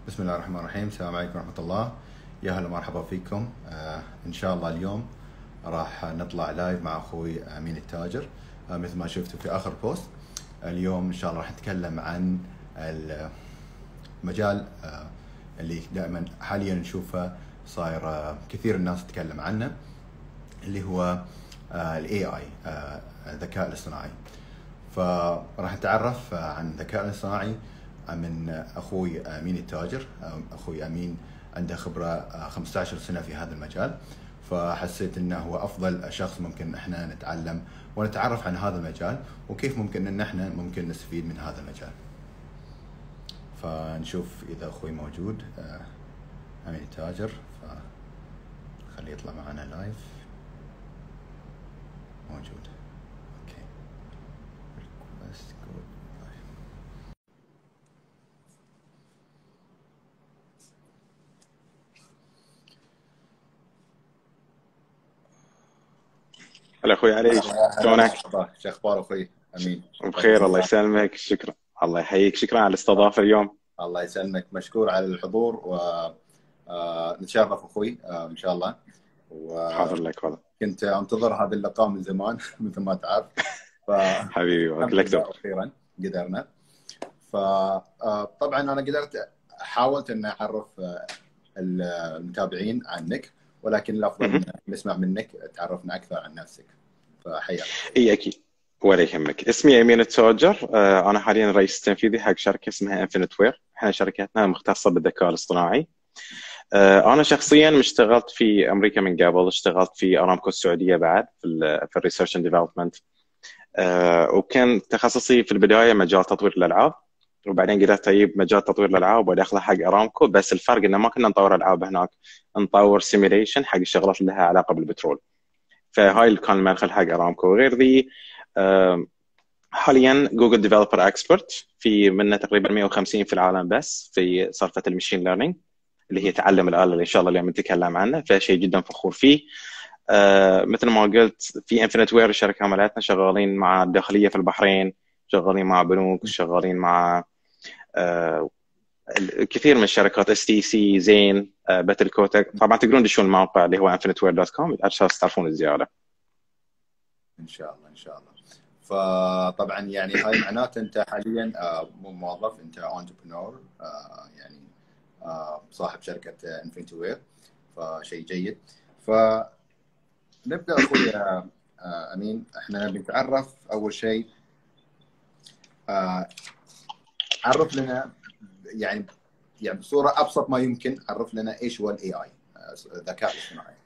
بسم الله الرحمن الرحيم. السلام عليكم ورحمة الله. يا هلا مرحبا فيكم. إن شاء الله اليوم راح نطلع لايف مع أخوي أمين التاجر. مثل ما شفتوا في آخر بوست. اليوم إن شاء الله راح نتكلم عن المجال اللي دائما حاليا نشوفه صاير كثير الناس تتكلم عنه، اللي هو ال AI، الذكاء الاصطناعي. فراح نتعرف عن الذكاء الاصطناعي من أخوي أمين التاجر. أخوي أمين عنده خبرة 15 سنة في هذا المجال، فحسيت أنه هو أفضل شخص ممكن إحنا نتعلم ونتعرف عن هذا المجال، وكيف ممكن أن إحنا ممكن نستفيد من هذا المجال. فنشوف إذا أخوي موجود أمين التاجر، فخليه يطلع معنا لايف. موجود. اوكي. request go live. هلا اخوي علي، شلونك؟ شو اخبار اخوي امين؟ بخير الله يسلمك، شكرا. الله يحييك، شكرا على الاستضافه اليوم. الله يسلمك، مشكور على الحضور نتشرف اخوي ان شاء الله. حاضر لك والله. كنت انتظر هذا اللقاء من زمان مثل ما تعرف. حبيبي والله اخيرا قدرنا. فطبعا انا قدرت، حاولت ان اعرف المتابعين عنك، ولكن الافضل نسمع منك، تعرفنا اكثر عن نفسك. فحياك. اي اكيد ولا يهمك. اسمي امين التاجر. انا حاليا رئيس تنفيذي حق شركه اسمها انفينيتوير. احنا شركتنا مختصه بالذكاء الاصطناعي. انا شخصيا اشتغلت في امريكا من قبل، اشتغلت في ارامكو السعوديه بعد في الريسيرش اند ديفلوبمنت. وكان تخصصي في البدايه مجال تطوير الالعاب، وبعدين قدرت اجيب مجال تطوير الالعاب وادخله حق ارامكو، بس الفرق انه ما كنا نطور العاب هناك، نطور سيميليشن حق الشغلات اللي لها علاقه بالبترول. فهاي اللي كان المدخل حق ارامكو. وغير ذي حاليا جوجل ديفلوبر اكسبرت، في منه تقريبا 150 في العالم بس في صرفه المشين ليرنينج، اللي هي تعلم الاله، اللي ان شاء الله اليوم نتكلم عنه، فشيء جدا فخور فيه. مثل ما قلت في انفينيتوير الشركه مالتنا شغالين مع الداخليه في البحرين، شغالين مع بنوك، شغالين مع كثير من الشركات، اس تي سي، زين، باتل كوتك. طبعا تقدرون تدشون الموقع اللي هو infiniteware.com عشان تعرفون الزياده. ان شاء الله ان شاء الله. فطبعا يعني هاي معناته انت حاليا مو موظف، انت انتربرنور، يعني صاحب شركه انفينيتوير، فشيء جيد. فنبدا اخوي امين، احنا بنتعرف اول شيء. عرف لنا يعني بصوره ابسط ما يمكن، عرف لنا ايش هو الاي اي، الذكاء الاصطناعي.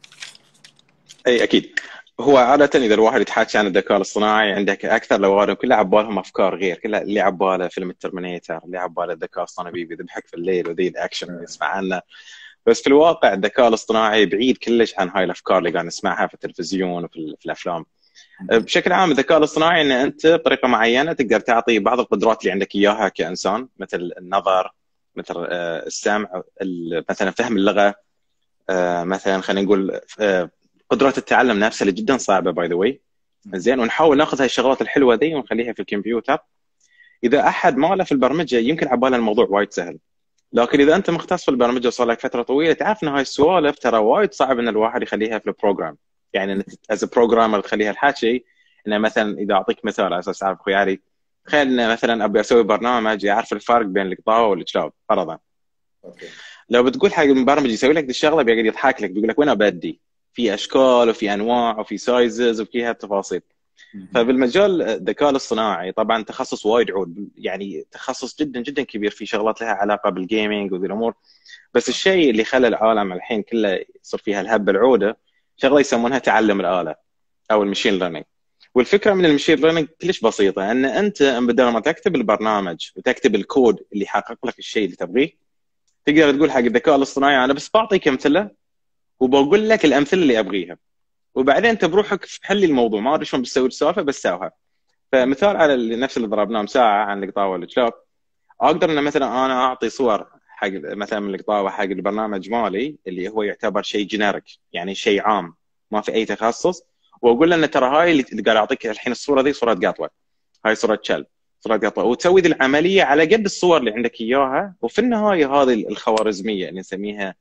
اي اكيد. هو عادة إذا الواحد يتحكي عن الذكاء الاصطناعي، عندك أكثر الأوادم كلها عبالهم أفكار غير، كلها اللي عباله فيلم الترمينيتر، اللي عباله الذكاء الاصطناعي بيذبحك في الليل، وذي الأكشن اللي نسمع عنه. بس في الواقع الذكاء الاصطناعي بعيد كلش عن هاي الأفكار اللي قاعد نسمعها في التلفزيون وفي الأفلام. بشكل عام الذكاء الاصطناعي إن أنت بطريقة معينة تقدر تعطي بعض القدرات اللي عندك إياها كإنسان، مثل النظر، مثل السمع، مثلا فهم اللغة، مثلا خلينا نقول قدرات التعلم نفسها اللي جدا صعبه باي ذا واي. زين، ونحاول ناخذ هاي الشغلات الحلوه ذي ونخليها في الكمبيوتر. اذا احد ما له في البرمجه يمكن عباله الموضوع وايد سهل، لكن اذا انت مختص في البرمجه وصار لك فتره طويله تعرف ان هاي السوالف ترى وايد صعب ان الواحد يخليها في البروجرام. يعني از بروجرامر تخليها الحكي انه مثلا، اذا اعطيك مثال على اساس تعرف اخوي علي، تخيل ان مثلا ابي اسوي برنامج يعرف الفرق بين القطاوه والكلاب فرضا. لو بتقول حق المبرمج يسوي لك دي الشغله بيقعد يضحك لك، بيقول لك وين ابدي؟ في اشكال وفي انواع وفي سايزز وفيها تفاصيل. فبالمجال الذكاء الاصطناعي طبعا تخصص وايد عود، يعني تخصص جدا جدا كبير، في شغلات لها علاقه بالجيمنج وذي الامور. بس الشيء اللي خلى العالم الحين كله يصير فيها الهبه العوده شغله يسمونها تعلم الاله او المشين ليرنينج. والفكره من المشين ليرنينج كلش بسيطه، ان انت بدل ما تكتب البرنامج وتكتب الكود اللي يحقق لك الشيء اللي تبغيه، تقدر تقول حق الذكاء الاصطناعي انا بس بعطيك امثله وبقول لك الامثله اللي ابغيها، وبعدين انت بروحك حل الموضوع، ما ادري شلون بتسوي السالفه بس ساوها. فمثال على نفس اللي ضربناه ساعه عن القطاوه والكلاب، اقدر ان مثلا انا اعطي صور حق مثلا من القطاوه حق البرنامج مالي اللي هو يعتبر شيء جينيريك، يعني شيء عام ما في اي تخصص، واقول له ان ترى هاي اللي قاعد اعطيك الحين الصوره ذي صوره قطوه، هاي صوره كلب، وتسوي ذي العمليه على قد الصور اللي عندك اياها. وفي النهايه هذه الخوارزميه اللي نسميها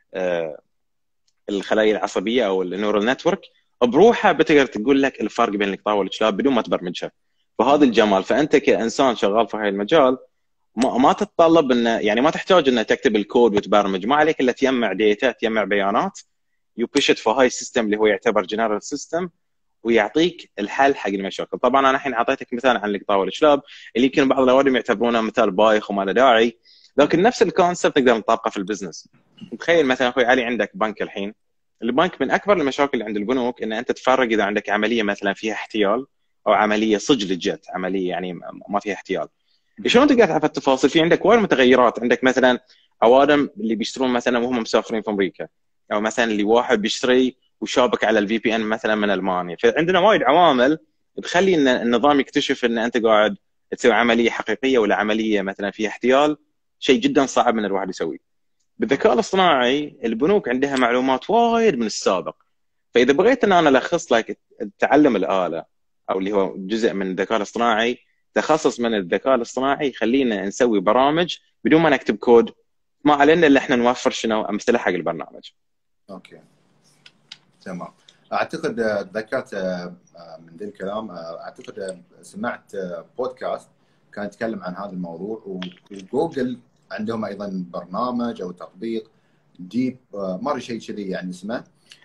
الخلايا العصبيه او النورال نتورك بروحها بتقدر تقول لك الفرق بين القطاع والكلاب بدون ما تبرمجها. فهذا الجمال. فانت كانسان شغال في هاي المجال ما تتطلب انه يعني ما تحتاج انك تكتب الكود وتبرمج، ما عليك الا تجمع ديتا، تجمع بيانات، يو بوش ات في هاي السيستم اللي هو يعتبر جنرال سيستم، ويعطيك الحل حق المشاكل. طبعا انا الحين اعطيتك مثال عن القطاع والكلاب اللي يمكن بعض الاوادم يعتبرونه مثال بايخ وما له داعي، لكن نفس الكونسبت نقدر نطبقه في البزنس. تخيل مثلا اخوي علي عندك بنك الحين، البنك من اكبر المشاكل اللي عند البنوك ان انت تفرق اذا عندك عمليه مثلا فيها احتيال او عمليه صج للجت، عمليه يعني ما فيها احتيال. شلون تقدر تعرف التفاصيل؟ في عندك وايد متغيرات. عندك مثلا اوادم اللي بيشترون مثلا وهم مسافرين في امريكا، او مثلا اللي واحد بيشتري وشابك على الفي بي ان مثلا من المانيا. فعندنا وايد عوامل تخلي ان النظام يكتشف ان انت قاعد تسوي عمليه حقيقيه ولا عمليه مثلا فيها احتيال. شيء جدا صعب من الواحد يسويه. بالذكاء الاصطناعي البنوك عندها معلومات وايد من السابق، فاذا بغيت ان انا الخص لك تعلم الاله او اللي هو جزء من الذكاء الاصطناعي، تخصص من الذكاء الاصطناعي، خلينا نسوي برامج بدون ما نكتب كود، ما علينا الا احنا نوفر شنو امثله حق البرنامج. اوكي تمام. اعتقد ذكرت من ذي الكلام، اعتقد سمعت بودكاست كان يتكلم عن هذا الموضوع، وجوجل عندهم ايضا برنامج او تطبيق ديب ما ادري شيء كذي يعني اسمه،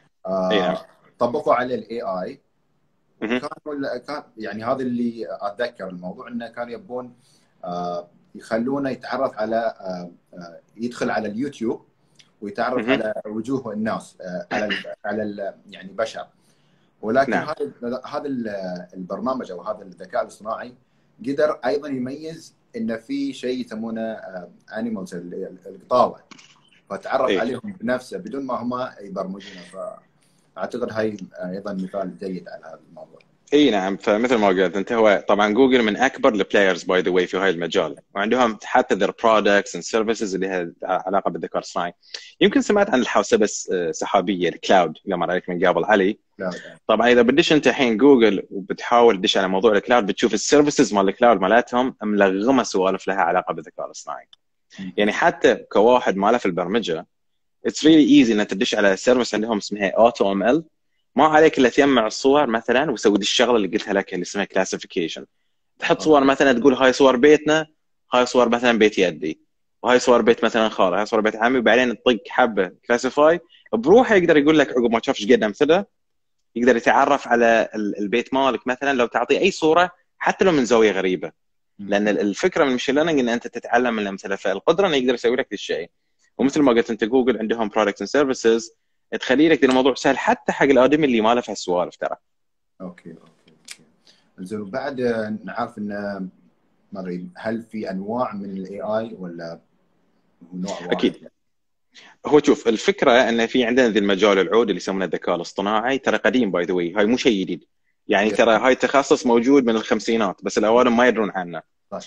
طبقوا عليه الاي اي. كان يعني هذا اللي اتذكر الموضوع، انه كانوا يبون يخلونه يتعرف على يدخل على اليوتيوب ويتعرف على وجوه الناس، على يعني بشر. ولكن نعم. هذا البرنامج او هذا الذكاء الاصطناعي قدر ايضا يميز ان في شيء يسمونه انيمالز، القطاوه، فتعرف عليهم بنفسه بدون ما هم يبرمجونه. فاعتقد هاي ايضا مثال جيد على هذا الموضوع. اي نعم. فمثل ما قلت انت، هو طبعا جوجل من اكبر البلايرز باي ذا واي في هاي المجال، وعندهم حتى their products and services اللي لها علاقه بالذكاء الاصطناعي. يمكن سمعت عن الحوسبه السحابيه الكلاود اللي مر عليك من قبل علي. طبعا اذا بدش انت الحين جوجل وبتحاول تدش على موضوع الكلاود، بتشوف السيرفيسز مال الكلاود مالتهم ملغمه سوالف لها علاقه بالذكاء الاصطناعي. يعني حتى كواحد ما له في البرمجه it's really easy انك تدش على سيرفيس عندهم اسمها اوتو ام ال، ما عليك الا تجمع الصور مثلا وسوي الشغله اللي قلتها لك اللي اسمها كلاسيفيكيشن. تحط صور مثلا تقول هاي صور بيتنا، هاي صور مثلا بيت يدي، وهاي صور بيت مثلا خالي، هاي صور بيت عمي، وبعدين تطق حبه كلاسيفاي بروحه. يقدر يقول لك عقب ما شاف ايش قد امثله، يقدر يتعرف على البيت مالك مثلا لو تعطيه اي صوره حتى لو من زاويه غريبه. لان الفكره من المشين ليرنينج ان انت تتعلم من الامثله، فالقدره انه يقدر يسوي لك ذا الشيء. ومثل ما قلت انت جوجل عندهم برودكتس اند سيرفيسز تخلي لك الموضوع سهل حتى حق الادمي اللي ما له في هالسوالف ترى. اوكي. زين. بعد نعرف ان ما ادري هل في انواع من الاي اي ولا نوع واحد؟ اكيد. هو شوف الفكره ان في عندنا ذي المجال العود اللي يسمونه الذكاء الاصطناعي، ترى قديم باي ذا واي، هاي مو شيء جديد يعني. ترى هاي تخصص موجود من الخمسينات بس الاوادم ما يدرون عنه.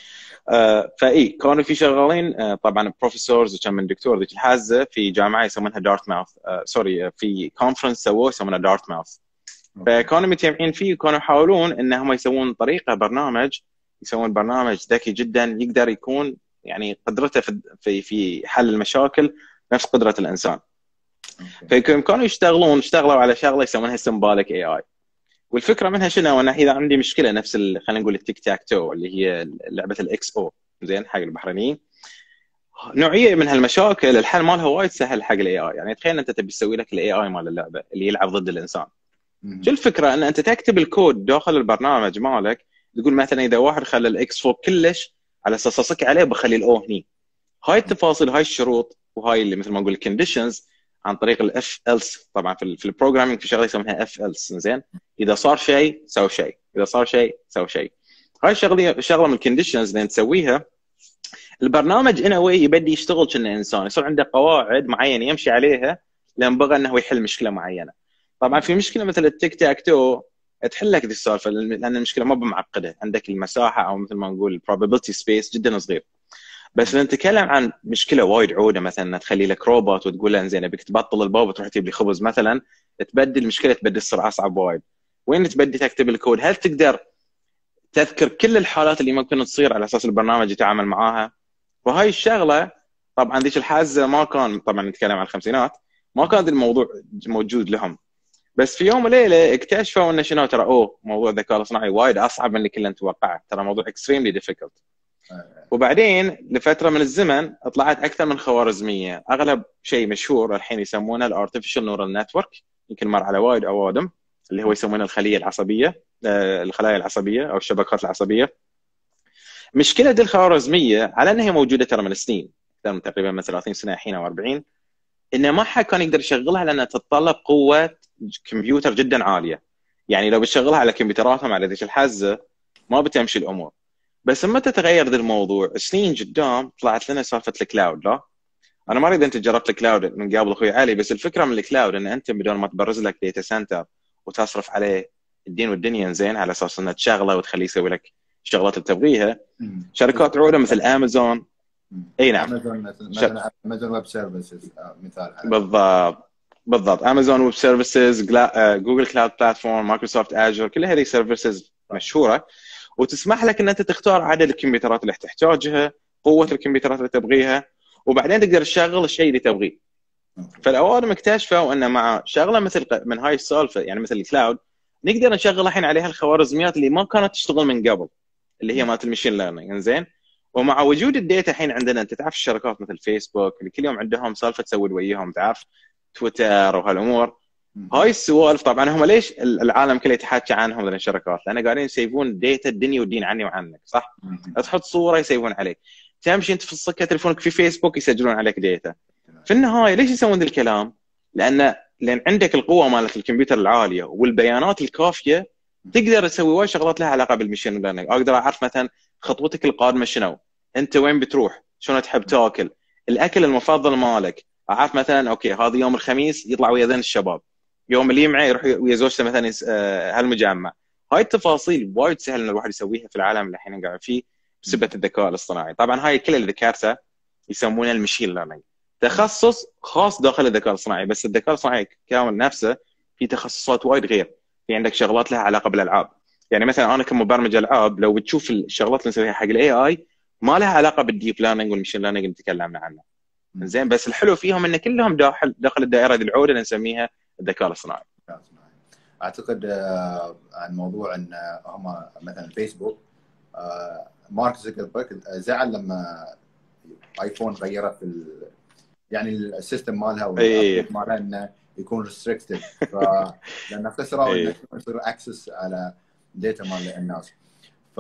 فاي كانوا في شغالين طبعا بروفيسورز وكم من دكتور ذيك الحازه في جامعه يسمونها دارت ماوث، سوري، في كونفرنس سووه يسمونه دارت ماوث. فكانوا متجمعين فيه وكانوا يحاولون انهم يسوون طريقه برنامج، يسوون برنامج ذكي جدا يقدر يكون يعني قدرته في حل المشاكل نفس قدره الانسان. فكانوا اشتغلوا على شغله يسمونها سمبوليك اي اي. والفكره منها شنو؟ انا اذا عندي مشكله نفس خلينا نقول التيك تاك تو اللي هي لعبه الاكس او زين حق البحرينيين، نوعيه من هالمشاكل الحل مالها وايد سهل حق الاي اي. يعني تخيل انت تبي تسوي لك الاي اي مال اللعبه اللي يلعب ضد الانسان. شو الفكره؟ ان انت تكتب الكود داخل البرنامج مالك، تقول مثلا اذا واحد خلى الاكس فوق كلش على اساس اصك عليه بخلي الاو هني. هاي التفاصيل، هاي الشروط، وهاي اللي مثل ما نقول الكونديشنز عن طريق الاف الس. طبعا في البروجرامينج في شغله يسمونها اف الس. زين، اذا صار شيء سوي شيء، اذا صار شيء سوي شيء. هاي شغله من الكونديشنز اللي تسويها البرنامج انه هو يبدي يشتغل كأنه انسان، يصير عنده قواعد معينه يمشي عليها لما بغى انه يحل مشكله معينه. طبعا في مشكله مثل التيك تاك تو تحل لك ذي السالفه لان المشكله ما بمعقده، عندك المساحه او مثل ما نقول probability سبيس جدا صغير. بس نتكلم عن مشكله وايد عوده، مثلا تخلي لك روبوت وتقول له انزين ابيك تبطل الباب وتروح تجيب لي خبز مثلا، تبدل المشكله، تبدل تصير اصعب وايد. وين تبدي تكتب الكود؟ هل تقدر تذكر كل الحالات اللي ممكن تصير على اساس البرنامج يتعامل معاها. وهاي الشغله طبعا ذيك الحازه ما كان، طبعا نتكلم عن الخمسينات، ما كان الموضوع موجود لهم. بس في يوم وليله اكتشفوا انه شنو، ترى موضوع الذكاء الاصطناعي وايد اصعب من اللي كلنا نتوقعه، ترى موضوع اكستريملي ديفيكولت. وبعدين لفتره من الزمن طلعت اكثر من خوارزميه، اغلب شيء مشهور الحين يسمونه الارتفيشال نورال نتورك، يمكن مر على وايد اوادم، اللي هو يسمونه الخليه العصبيه، الخلايا العصبيه او الشبكات العصبيه. مشكله دي الخوارزميه على انها موجوده ترى من سنين، اكثر من تقريبا من 30 سنه الحين او 40، انه ما حد كان يقدر يشغلها لانها تتطلب قوه كمبيوتر جدا عاليه. يعني لو بتشغلها على كمبيوتراتهم على ذيك الحزه ما بتمشي الامور. بس متى تغير ذا الموضوع؟ سنين قدام طلعت لنا سالفه الكلاود. لا انا ما اريد انت جربت الكلاود من قبل اخوي علي، بس الفكره من الكلاود ان انت بدون ما تبرز لك ديتا سنتر وتصرف عليه الدين والدنيا زين على اساس انه تشغله وتخليه يسوي لك الشغلات اللي تبغيها، شركات عوده مثل امازون. اي نعم، امازون ويب سيرفيسز مثال. بالضبط امازون ويب سيرفيسز، جوجل كلاود بلاتفورم، مايكروسوفت اجر، كل هذه سيرفيسز مشهوره، وتسمح لك ان انت تختار عدد الكمبيوترات اللي تحتاجها، قوه الكمبيوترات اللي تبغيها، وبعدين تقدر تشغل الشيء اللي تبغيه. فالاوادم اكتشفوا ان مع شغله مثل من هاي السالفه، يعني مثل الكلاود، نقدر نشغل الحين عليها الخوارزميات اللي ما كانت تشتغل من قبل، اللي هي مالت المشين ليرنينج. زين، ومع وجود الداتا الحين عندنا، انت تعرف الشركات مثل فيسبوك اللي كل يوم عندهم سالفه تسوي وياهم، تعرف تويتر وهالامور، هاي السوالف طبعا هم ليش العالم كله يتحكى عنهم ذي الشركات؟ لان قاعدين يسيفون داتا الدنيا والدين عني وعنك، صح؟ تحط صوره يسيفون عليك، تمشي انت في السكه تليفونك في فيسبوك يسجلون عليك داتا. في النهايه ليش يسوون ذا الكلام؟ لان عندك القوه مالت الكمبيوتر العاليه والبيانات الكافيه، تقدر تسوي وايد شغلات لها علاقه بالمشين ليرنينج. اقدر اعرف مثلا خطوتك القادمه شنو، انت وين بتروح، شنو تحب تاكل، الاكل المفضل مالك، اعرف مثلا اوكي هذا يوم الخميس يطلع ويا ذن الشباب، يوم اللي معه يروح ويا زوجته مثلا هالمجمع. هاي التفاصيل وايد سهل ان الواحد يسويها في العالم اللي احنا قاعد فيه بسبه الذكاء الاصطناعي. طبعا هاي كل اللي ذكرته يسمونه المشين ليرنينج، تخصص خاص داخل الذكاء الاصطناعي. بس الذكاء الاصطناعي كامل نفسه في تخصصات وايد غير. في عندك شغلات لها علاقه بالالعاب، يعني مثلا انا كمبرمج العاب لو بتشوف الشغلات اللي نسويها حق الاي اي ما لها علاقه بالديب ليرنينج والمشين ليرنينج اللي تكلمنا عنه. زين، بس الحلو فيهم ان كلهم داخل الدائره ذي العوده اللي نسميها الذكاء الاصطناعي. اعتقد عن موضوع ان هم مثلا فيسبوك، مارك زوكربيرج زعل لما ايفون غيره في يعني السيستم مالها والابديت مالها انه يكون ريستريكتد، لان خسروا انه يصير اكسس على داتا مال الناس. ف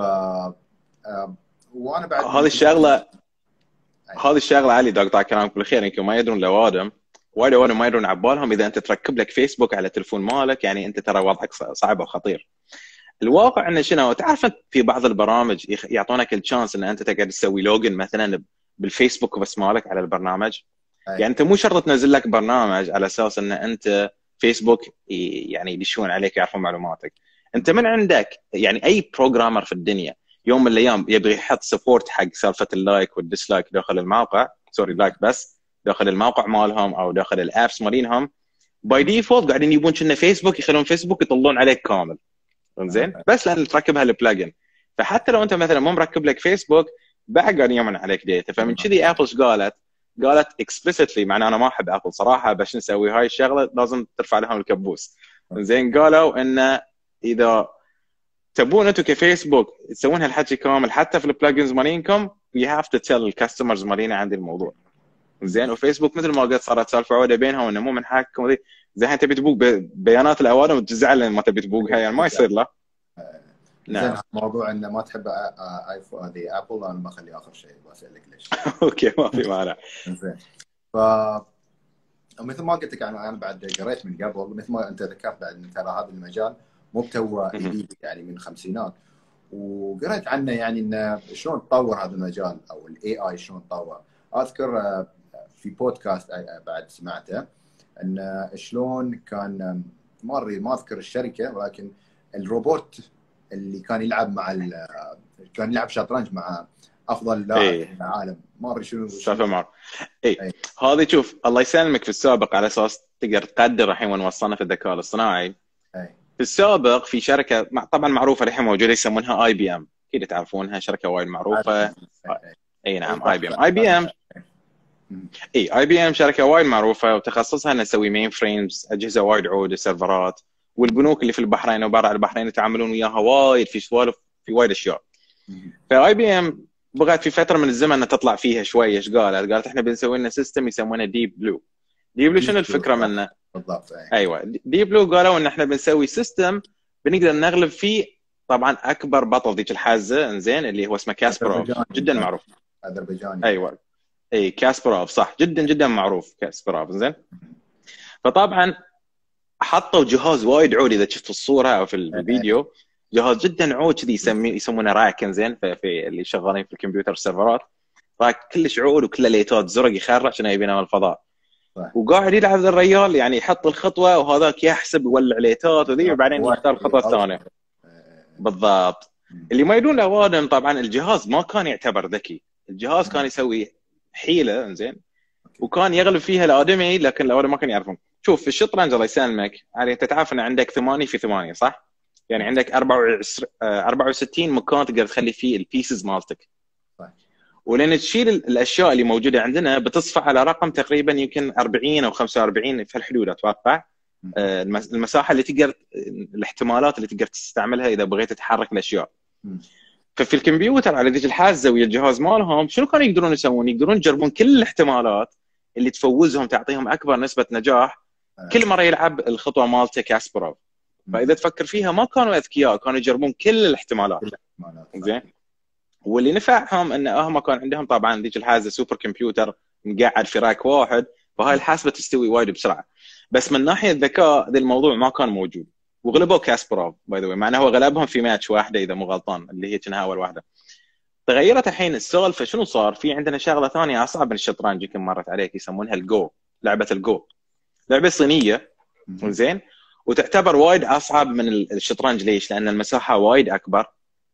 وانا بعد هذه الشغله علي دقطع كلامك بالخير، يمكن ما يدرون الاوادم، وايد اوادم ما يدرون عبالهم اذا انت تركب لك فيسبوك على التلفون مالك، يعني انت ترى وضعك صعب وخطير. الواقع انه شنو، تعرف في بعض البرامج يعطونك الشانس ان انت تقدر تسوي لوجن مثلا بالفيسبوك بس مالك على البرنامج. يعني انت مو شرط تنزل لك برنامج على اساس ان انت فيسبوك يعني يدشون عليك يعرفون معلوماتك. انت من عندك يعني اي بروجرامر في الدنيا يوم من الايام يبغى يحط سبورت حق سالفه اللايك والديسلايك داخل الموقع، سوري لايك بس داخل الموقع مالهم او داخل الابس مالينهم، باي ديفولت قاعدين يبون كنا فيسبوك يخلون فيسبوك يطلون عليك كامل. زين، بس لان تركبها البلاجن. فحتى لو انت مثلا مو مركب لك فيسبوك بعد قاعدين يمن عليك داتا. فمن كذي ابل قالت اكسبلسيتلي، مع انا ما احب ابل صراحه، باش نسوي هاي الشغله لازم ترفع لهم الكبوس. زين، قالوا ان اذا تبون انتم كفيسبوك تسوون هالحكي كامل حتى في البلاجنز مالينكم، يو هاف تو تيل الكاستمرز مالينا عندي الموضوع. زين، وفيسبوك مثل ما قلت صارت سالفه عوده بينهم انه مو من حقكم ذي، زين انت تبي تبوق بيانات الاوادم وتزعل لما تبي تبوقها، يعني ما يصير. لا زين، موضوع انه ما تحب ايفون هذه ابل، انا بخليه اخر شيء بسالك ليش. اوكي، ما في مانع. زين، مثل ما قلت لك انا بعد قريت من قبل، مثل ما انت ذكرت بعد ان ترى هذا المجال مو بتو جديد، يعني من الخمسينات، وقريت عنه يعني انه شلون تطور هذا المجال او الاي اي شلون تطور. اذكر في بودكاست بعد سمعته ان شلون كان ما اذكر الشركه، ولكن الروبوت اللي كان يلعب كان يلعب شطرنج مع افضل لاعب في العالم، ما ادري شنو معه. هذه شوف الله يسلمك في السابق على اساس تقدر تقدر الحين وين وصلنا في الذكاء الاصطناعي. في السابق في شركه طبعا معروفه الحين موجوده يسمونها اي بي ام، اكيد تعرفونها، شركه وايد معروفه. اي نعم، اي بي ام. اي بي ام شركه وايد معروفه وتخصصها انها تسوي مين فريمز، اجهزه وايد عود، سيرفرات. والبنوك اللي في البحرين وبرا البحرين يتعاملون وياها وايد في سوالف، في وايد اشياء. فاي بي ام بغت في فتره من الزمن انها تطلع فيها شويه. ايش قالت احنا بنسوي لنا سيستم يسمونه ديب بلو. ديب بلو شنو الفكره منه؟ بالضبط. ايوه، ديب بلو قالوا ان احنا بنسوي سيستم بنقدر نغلب فيه طبعا اكبر بطل ذيك الحازه، انزين، اللي هو اسمه كاسبروف، جدا معروف. اذربيجاني. ايوه، اي كاسبروف صح، جدا جدا معروف كاسبروف، زين. فطبعا حطوا جهاز وايد عود، اذا شفت الصوره او في الفيديو، جهاز جدا عود كذي يسمونه راك، زين، في اللي شغالين في الكمبيوتر سيرفرات. راك كلش عود وكله ليتات زرق يخرع عشان يبينا من الفضاء. وقاعد يلعب ذا الرجال، يعني يحط الخطوه وهذاك يحسب يولع ليتات وذي، وبعدين يختار الخطوه الثانيه. بالضبط. اللي ما يدون اوادم طبعا الجهاز ما كان يعتبر ذكي، الجهاز كان يسوي حيله، انزين، وكان يغلب فيها الادمي، لكن الادمي ما كانوا يعرفون. شوف في الشطرنج الله يسلمك، يعني انت تعرف ان عندك 8 في 8 صح؟ يعني عندك 64 مكان تقدر تخلي فيه البيسز مالتك. ولين تشيل الاشياء اللي موجوده عندنا بتصفى على رقم تقريبا يمكن 40 او 45 في الحدود اتوقع. المساحه اللي تقدر، الاحتمالات اللي تقدر تستعملها اذا بغيت تحرك الاشياء. ففي الكمبيوتر على ذيك الحازه ويا الجهاز مالهم شنو كانوا يقدرون يسوون؟ يقدرون يجربون كل الاحتمالات اللي تفوزهم، تعطيهم اكبر نسبه نجاح كل مره يلعب الخطوه مالته كاسبروف. فاذا تفكر فيها ما كانوا اذكياء، كانوا يجربون كل الاحتمالات، زين. واللي نفعهم ان هم كان عندهم طبعا ذيك الحازه سوبر كمبيوتر مقعد في راك واحد، فهاي الحاسبه تستوي وايد بسرعه. بس من ناحيه الذكاء ذا الموضوع ما كان موجود، وغلبوا كاسبروف باي ذا واي، مع انه هو غلبهم في ماتش واحده اذا مو غلطان، اللي هي كانها اول واحده. تغيرت الحين السالفه، شنو صار؟ في عندنا شغله ثانيه اصعب من الشطرنج يمكن مرت عليك، يسمونها الجو، لعبه الجو، لعبه صينيه، زين، وتعتبر وايد اصعب من الشطرنج. ليش؟ لان المساحه وايد اكبر،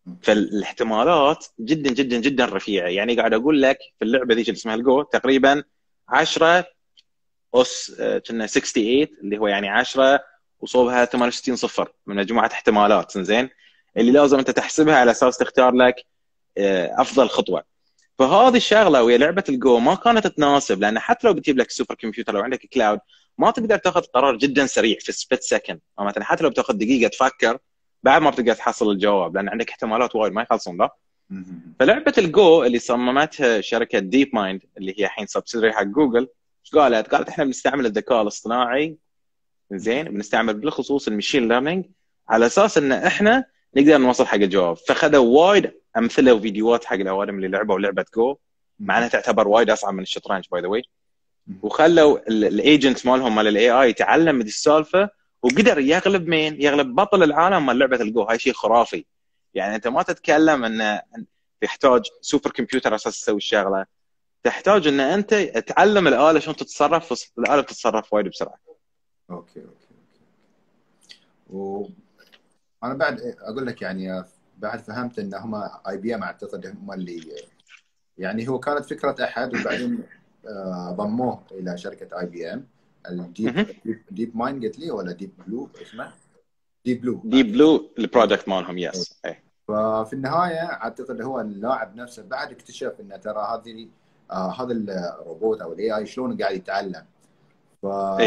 فالاحتمالات جدا جدا جدا رفيعه. يعني قاعد اقول لك في اللعبه ذيك اللي اسمها الجو تقريبا 10 اس كنا 68، اللي هو يعني 10 وصوبها 68 صفر من مجموعه احتمالات، زين، اللي لازم انت تحسبها على اساس تختار لك افضل خطوه. فهذه الشغله ويا لعبه الجو ما كانت تناسب، لان حتى لو بتجيب لك سوبر كمبيوتر، لو عندك كلاود، ما تقدر تاخذ قرار جدا سريع في سبيت سكند. مثلا حتى لو بتاخذ دقيقه تفكر بعد ما بتقدر تحصل الجواب، لان عندك احتمالات وايد ما يخلصون لا. فلعبه الجو اللي صممتها شركه ديب مايند، اللي هي الحين سبسيدري حق جوجل، ايش قالت احنا بنستعمل الذكاء الاصطناعي، زين، بنستعمل بالخصوص المشين ليرنينج على اساس ان احنا نقدر نوصل حق الجواب. فخذوا وايد امثله وفيديوهات حق الاوادم اللي لعبوا لعبه جو، مع انها تعتبر وايد اصعب من الشطرنج باي ذا واي، وخلوا الايجنت مالهم مال الاي اي يتعلم من السالفه، وقدر يغلب مين؟ يغلب بطل العالم مال لعبه الجو. هاي شيء خرافي. يعني انت ما تتكلم ان تحتاج سوبر كمبيوتر اساس تسوي الشغله، تحتاج ان انت تعلم الاله شلون تتصرف، الاله بتتصرف وايد بسرعه. اوكي. وانا بعد اقول لك يعني بعد فهمت ان هم اي بي ام، اعتقد هم اللي يعني هو كانت فكره احد، وبعدين ضموه الى شركه اي بي ام. ديب مايند قلت لي ولا ديب بلو اسمه؟ ديب بلو البرودكت مالهم، يس. ففي النهايه اعتقد هو اللاعب نفسه بعد اكتشف ان ترى هذه هذا الروبوت او الاي اي شلون قاعد يتعلم، ف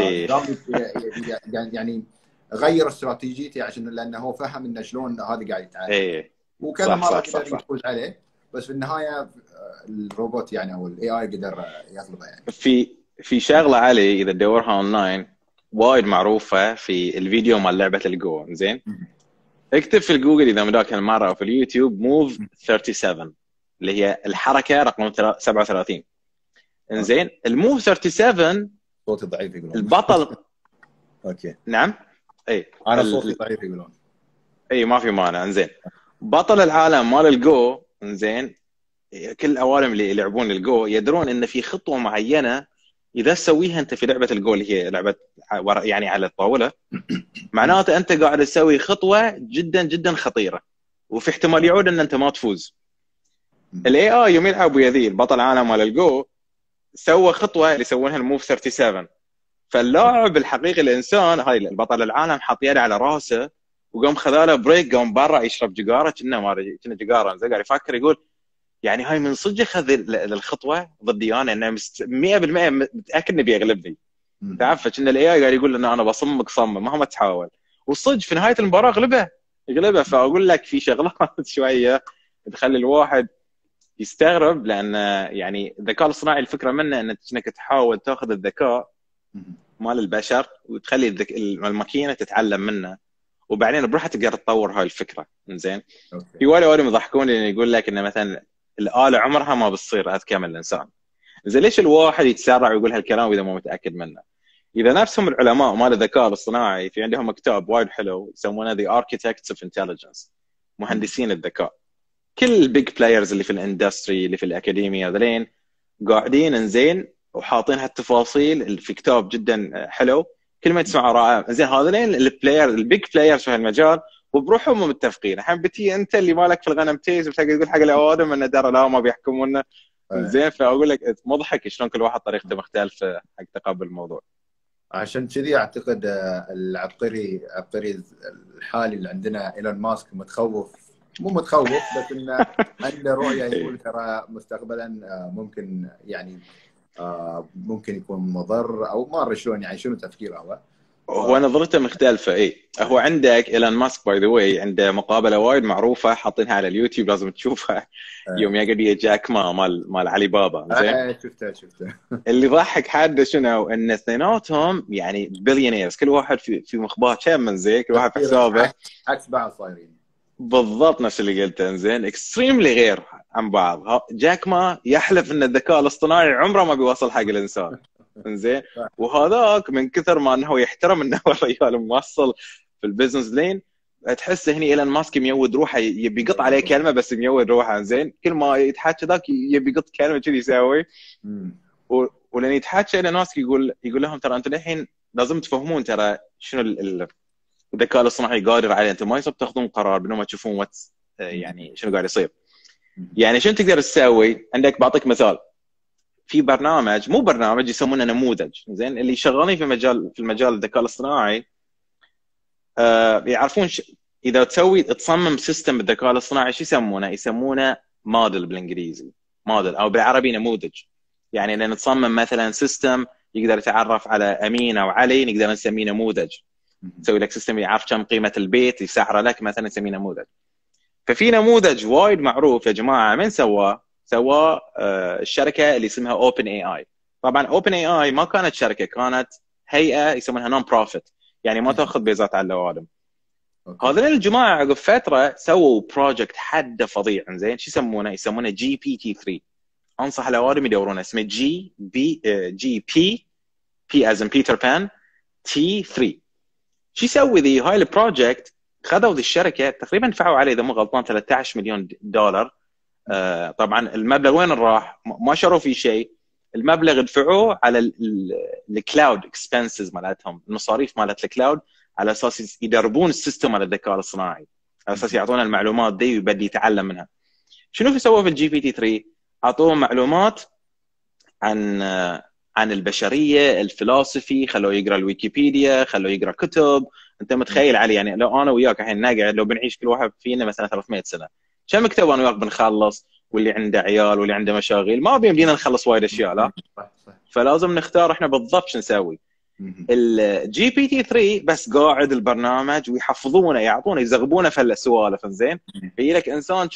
يعني غير استراتيجيتي عشان لانه هو فهم انه شلون هذا قاعد يتعلم. وكذا مره قدر يفوز عليه، بس في النهايه الروبوت يعني او الاي اي قدر يغلبه. يعني في شغله علي اذا تدورها اونلاين وايد معروفه في الفيديو مال لعبه الجو، زين، اكتب في الجوجل اذا مداك المره او في اليوتيوب موف 37، اللي هي الحركه رقم 37، انزين. الموف 37 صوتي ضعيف يقولون البطل اوكي نعم، اي انا صوتي ضعيف يقولون، اي ما في مانع، انزين. بطل العالم مال الجو، انزين، كل الاوادم اللي يلعبون الجو يدرون ان في خطوه معينه اذا تسويها انت في لعبه الجو، اللي هي لعبه يعني على الطاوله، معناته انت قاعد تسوي خطوه جدا جدا خطيره، وفي احتمال يعود ان انت ما تفوز. الاي اي يوم يلعب ويا ذي البطل العالم مال الجو سوى خطوه اللي يسوونها الموف 37، فاللاعب الحقيقي الانسان هاي البطل العالم حاط يده على راسه وقام خذاله بريك، قام برا يشرب جيجاره، كنا جيجاره زين، قاعد يفكر يقول يعني هاي من صدق اخذ الخطوه ضدي انا، انه 100% متاكد انه بيغلبني. تعرف فكنا الاي اي قاعد يقول انه انا بصممك صمم مهما تحاول، والصدق في نهايه المباراه غلبه. فاقول لك في شغلات شويه تخلي الواحد يستغرب، لان يعني الذكاء الاصطناعي الفكره منه انك تحاول تاخذ الذكاء مال البشر وتخلي الماكينه تتعلم منه، وبعدين بروحها تقدر تطور هاي الفكره. زين في وايد يضحكون لان يقول لك ان مثلا الاله عمرها ما بتصير اذكى من الانسان. زين ليش الواحد يتسرع ويقول هالكلام اذا مو متاكد منه؟ اذا نفسهم العلماء مال الذكاء الاصطناعي في عندهم كتاب وايد حلو يسمونه The Architects of Intelligence، مهندسين الذكاء. كل البيج بلايرز اللي في الاندستري اللي في الاكاديميه ذلين قاعدين انزين وحاطين هالتفاصيل في كتاب جدا حلو، كل ما تسمعه رائع. زين هذين البيج بلايرز في هالمجال وبروحهم متفقين. الحين بتي انت اللي مالك في الغنم تيز وتقعد تقول حق الاوادم انه ترى لا ما بيحكمونا. زين فاقول لك مضحك شلون كل واحد طريقته مختلفه حق تقبل الموضوع. عشان كذي اعتقد العبقري الحالي اللي عندنا ايلون ماسك مو متخوف بس انه عنده رؤيه، يقول ترى مستقبلا ممكن يعني ممكن يكون مضر او ما ادري شلون، يعني شنو تفكيره هو نظرته مختلفه. اي هو عندك ايلون ماسك باي ذا واي عنده مقابله وايد معروفه حاطينها على اليوتيوب لازم تشوفها. يوم يقعد ويا جاك ما مال علي بابا. زين شفته اللي ضحك حاده شنو ان اثنيناتهم يعني بليونيرز، كل واحد في مخباه كم من زين، كل واحد في حسابه عكس بعض صايرين. بالضبط نفس اللي قلته. زين اكستريملي غير عن بعض. جاك ما يحلف ان الذكاء الاصطناعي عمره ما بيوصل حق الانسان. زين وهذاك من كثر ما انه يحترم انه الرجال موصل في البزنس لين تحس هني ايلون ماسك ميود روحه، يبي يقط عليه كلمه بس ميود روحه. زين كل ما يتحكى ذاك يبي يقط كلمه كذي يسوي. ولين يتحكى ايلون ماسك يقول لهم ترى انتم الحين لازم تفهمون ترى شنو الذكاء الاصطناعي قادر عليه، انتم ما يصير تاخذون قرار بدون ما تشوفون يعني شنو قاعد يصير. يعني شنو تقدر تسوي؟ عندك بعطيك مثال، في برنامج مو برنامج يسمونه نموذج. زين اللي شغالين في المجال الذكاء الاصطناعي يعرفون اذا تصمم سيستم بالذكاء الاصطناعي شو يسمونه موديل بالانجليزي، موديل او بالعربي نموذج. يعني لان تصمم مثلا سيستم يقدر يتعرف على امين او علي نقدر نسميه نموذج. تسوي لك سيستم يعرف كم قيمه البيت يسعره لك مثلا نسميه نموذج. ففي نموذج وايد معروف يا جماعه، من سواه الشركه اللي اسمها اوبن اي اي. طبعا اوبن اي اي ما كانت شركه، كانت هيئه يسمونها نون بروفيت، يعني ما تاخذ بيزات على الاوادم. هذول الجماعه عقب فتره سووا بروجكت حده فظيع. زين شو يسمونه جي بي تي 3. انصح الاوادم يدورونه، اسمه جي بي از ان بيتر بان تي 3. شو يسوي ذي هاي البروجكت؟ خذوا ذي الشركه تقريبا دفعوا عليه اذا مو غلطان 13 مليون دولار. طبعا المبلغ وين راح؟ ما شروا فيه شيء. المبلغ دفعوه على الكلاود اكسبنسز مالتهم، المصاريف مالت الكلاود، على اساس يدربون السيستم على الذكاء الاصطناعي، على اساس يعطونا المعلومات دي ويبدي يتعلم منها. شنو سووا في الجي بي تي 3؟ اعطوهم معلومات عن البشريه، الفلسفي، خلوه يقرا الويكيبيديا، خلوه يقرا كتب. انت متخيل علي يعني لو انا وياك الحين نقعد، لو بنعيش كل واحد فينا مثلا 300 سنه، كم كتاب انا وياك بنخلص؟ واللي عنده عيال واللي عنده مشاغل ما بيمدينا نخلص وايد اشياء. لا فلازم نختار احنا بالضبط شو نسوي. الجي بي تي 3 بس قاعد البرنامج ويحفظونه، يعطونه، يزغبونه في هالسوالف. زين في لك انسان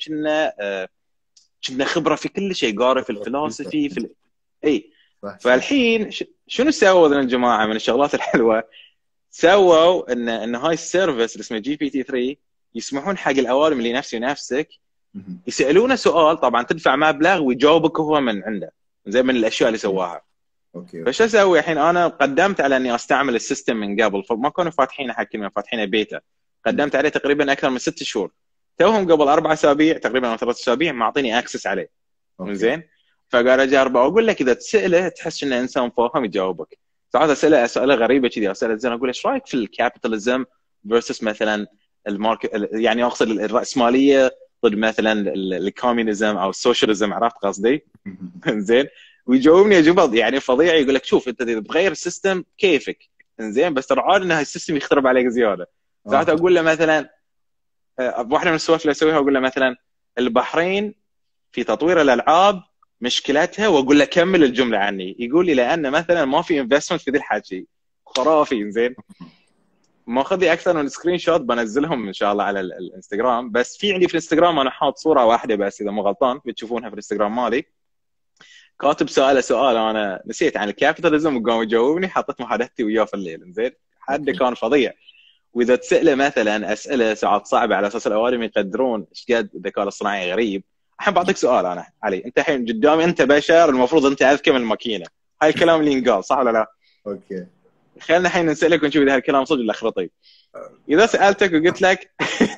كنا خبره في كل شيء، قارئ في الفلسفي في اي. فالحين شنو سووا ذول الجماعه من الشغلات الحلوه؟ سووا ان هاي السيرفيس اللي اسمه جي بي تي 3 يسمحون حق الاوادم اللي نفسي ونفسك يسالونه سؤال، طبعا تدفع مبلغ ويجاوبك هو من عنده. زي من الاشياء اللي سواها. فش اسوي الحين؟ انا قدمت على اني استعمل السيستم من قبل، فما كانوا فاتحينه حق كلمه، فاتحينه بيتا. قدمت عليه تقريبا اكثر من 6 شهور، توهم قبل 4 اسابيع تقريبا او 3 اسابيع معطيني اكسس عليه. زين فقال اجربه واقول لك اذا تساله تحس انه انسان فاهم يجاوبك. ساعات اسئله غريبه كذي، اسئله زين اقول ايش رايك في الكابيتاليزم فيرسس مثلا الماركت، يعني اقصد الراسماليه ضد مثلا الكوميونيزم او السوشياليزم، عرفت قصدي؟ زين ويجاوبني اجوبه يعني فظيعه، يقول لك شوف انت اذا تغير السيستم كيفك، زين بس ترى عاد ان السيستم يخترب عليك زياده. ساعات اقول له مثلا واحده من السوالف اللي اسويها اقول له مثلا البحرين في تطوير الالعاب مشكلتها، واقول له كمل الجمله عني، يقول لي لان مثلا ما في انفستمنت في ذي الحكي. خرافي. زين، ماخذ لي اكثر من سكرين شوت بنزلهم ان شاء الله على الانستغرام. بس في عندي في الانستغرام انا حاط صوره واحده بس اذا مو غلطان بتشوفونها في الانستغرام مالي، كاتب سؤال انا نسيت عن الكابيتاليزم وقام يجاوبني، حطيت محادثتي وياه في الليل. زين، حد كان فظيع. واذا تساله مثلا اسئله ساعات صعبه على اساس الاوادم يقدرون ايش قد الذكاء الاصطناعي غريب. الحين بعطيك سؤال انا علي، انت الحين قدامي انت بشر، المفروض انت اذكى من الماكينه. هاي الكلام اللي ينقال صح ولا لا؟ اوكي، خلينا الحين نسالك ونشوف اذا هالكلام صدق ولا خرطي. اذا سالتك وقلت لك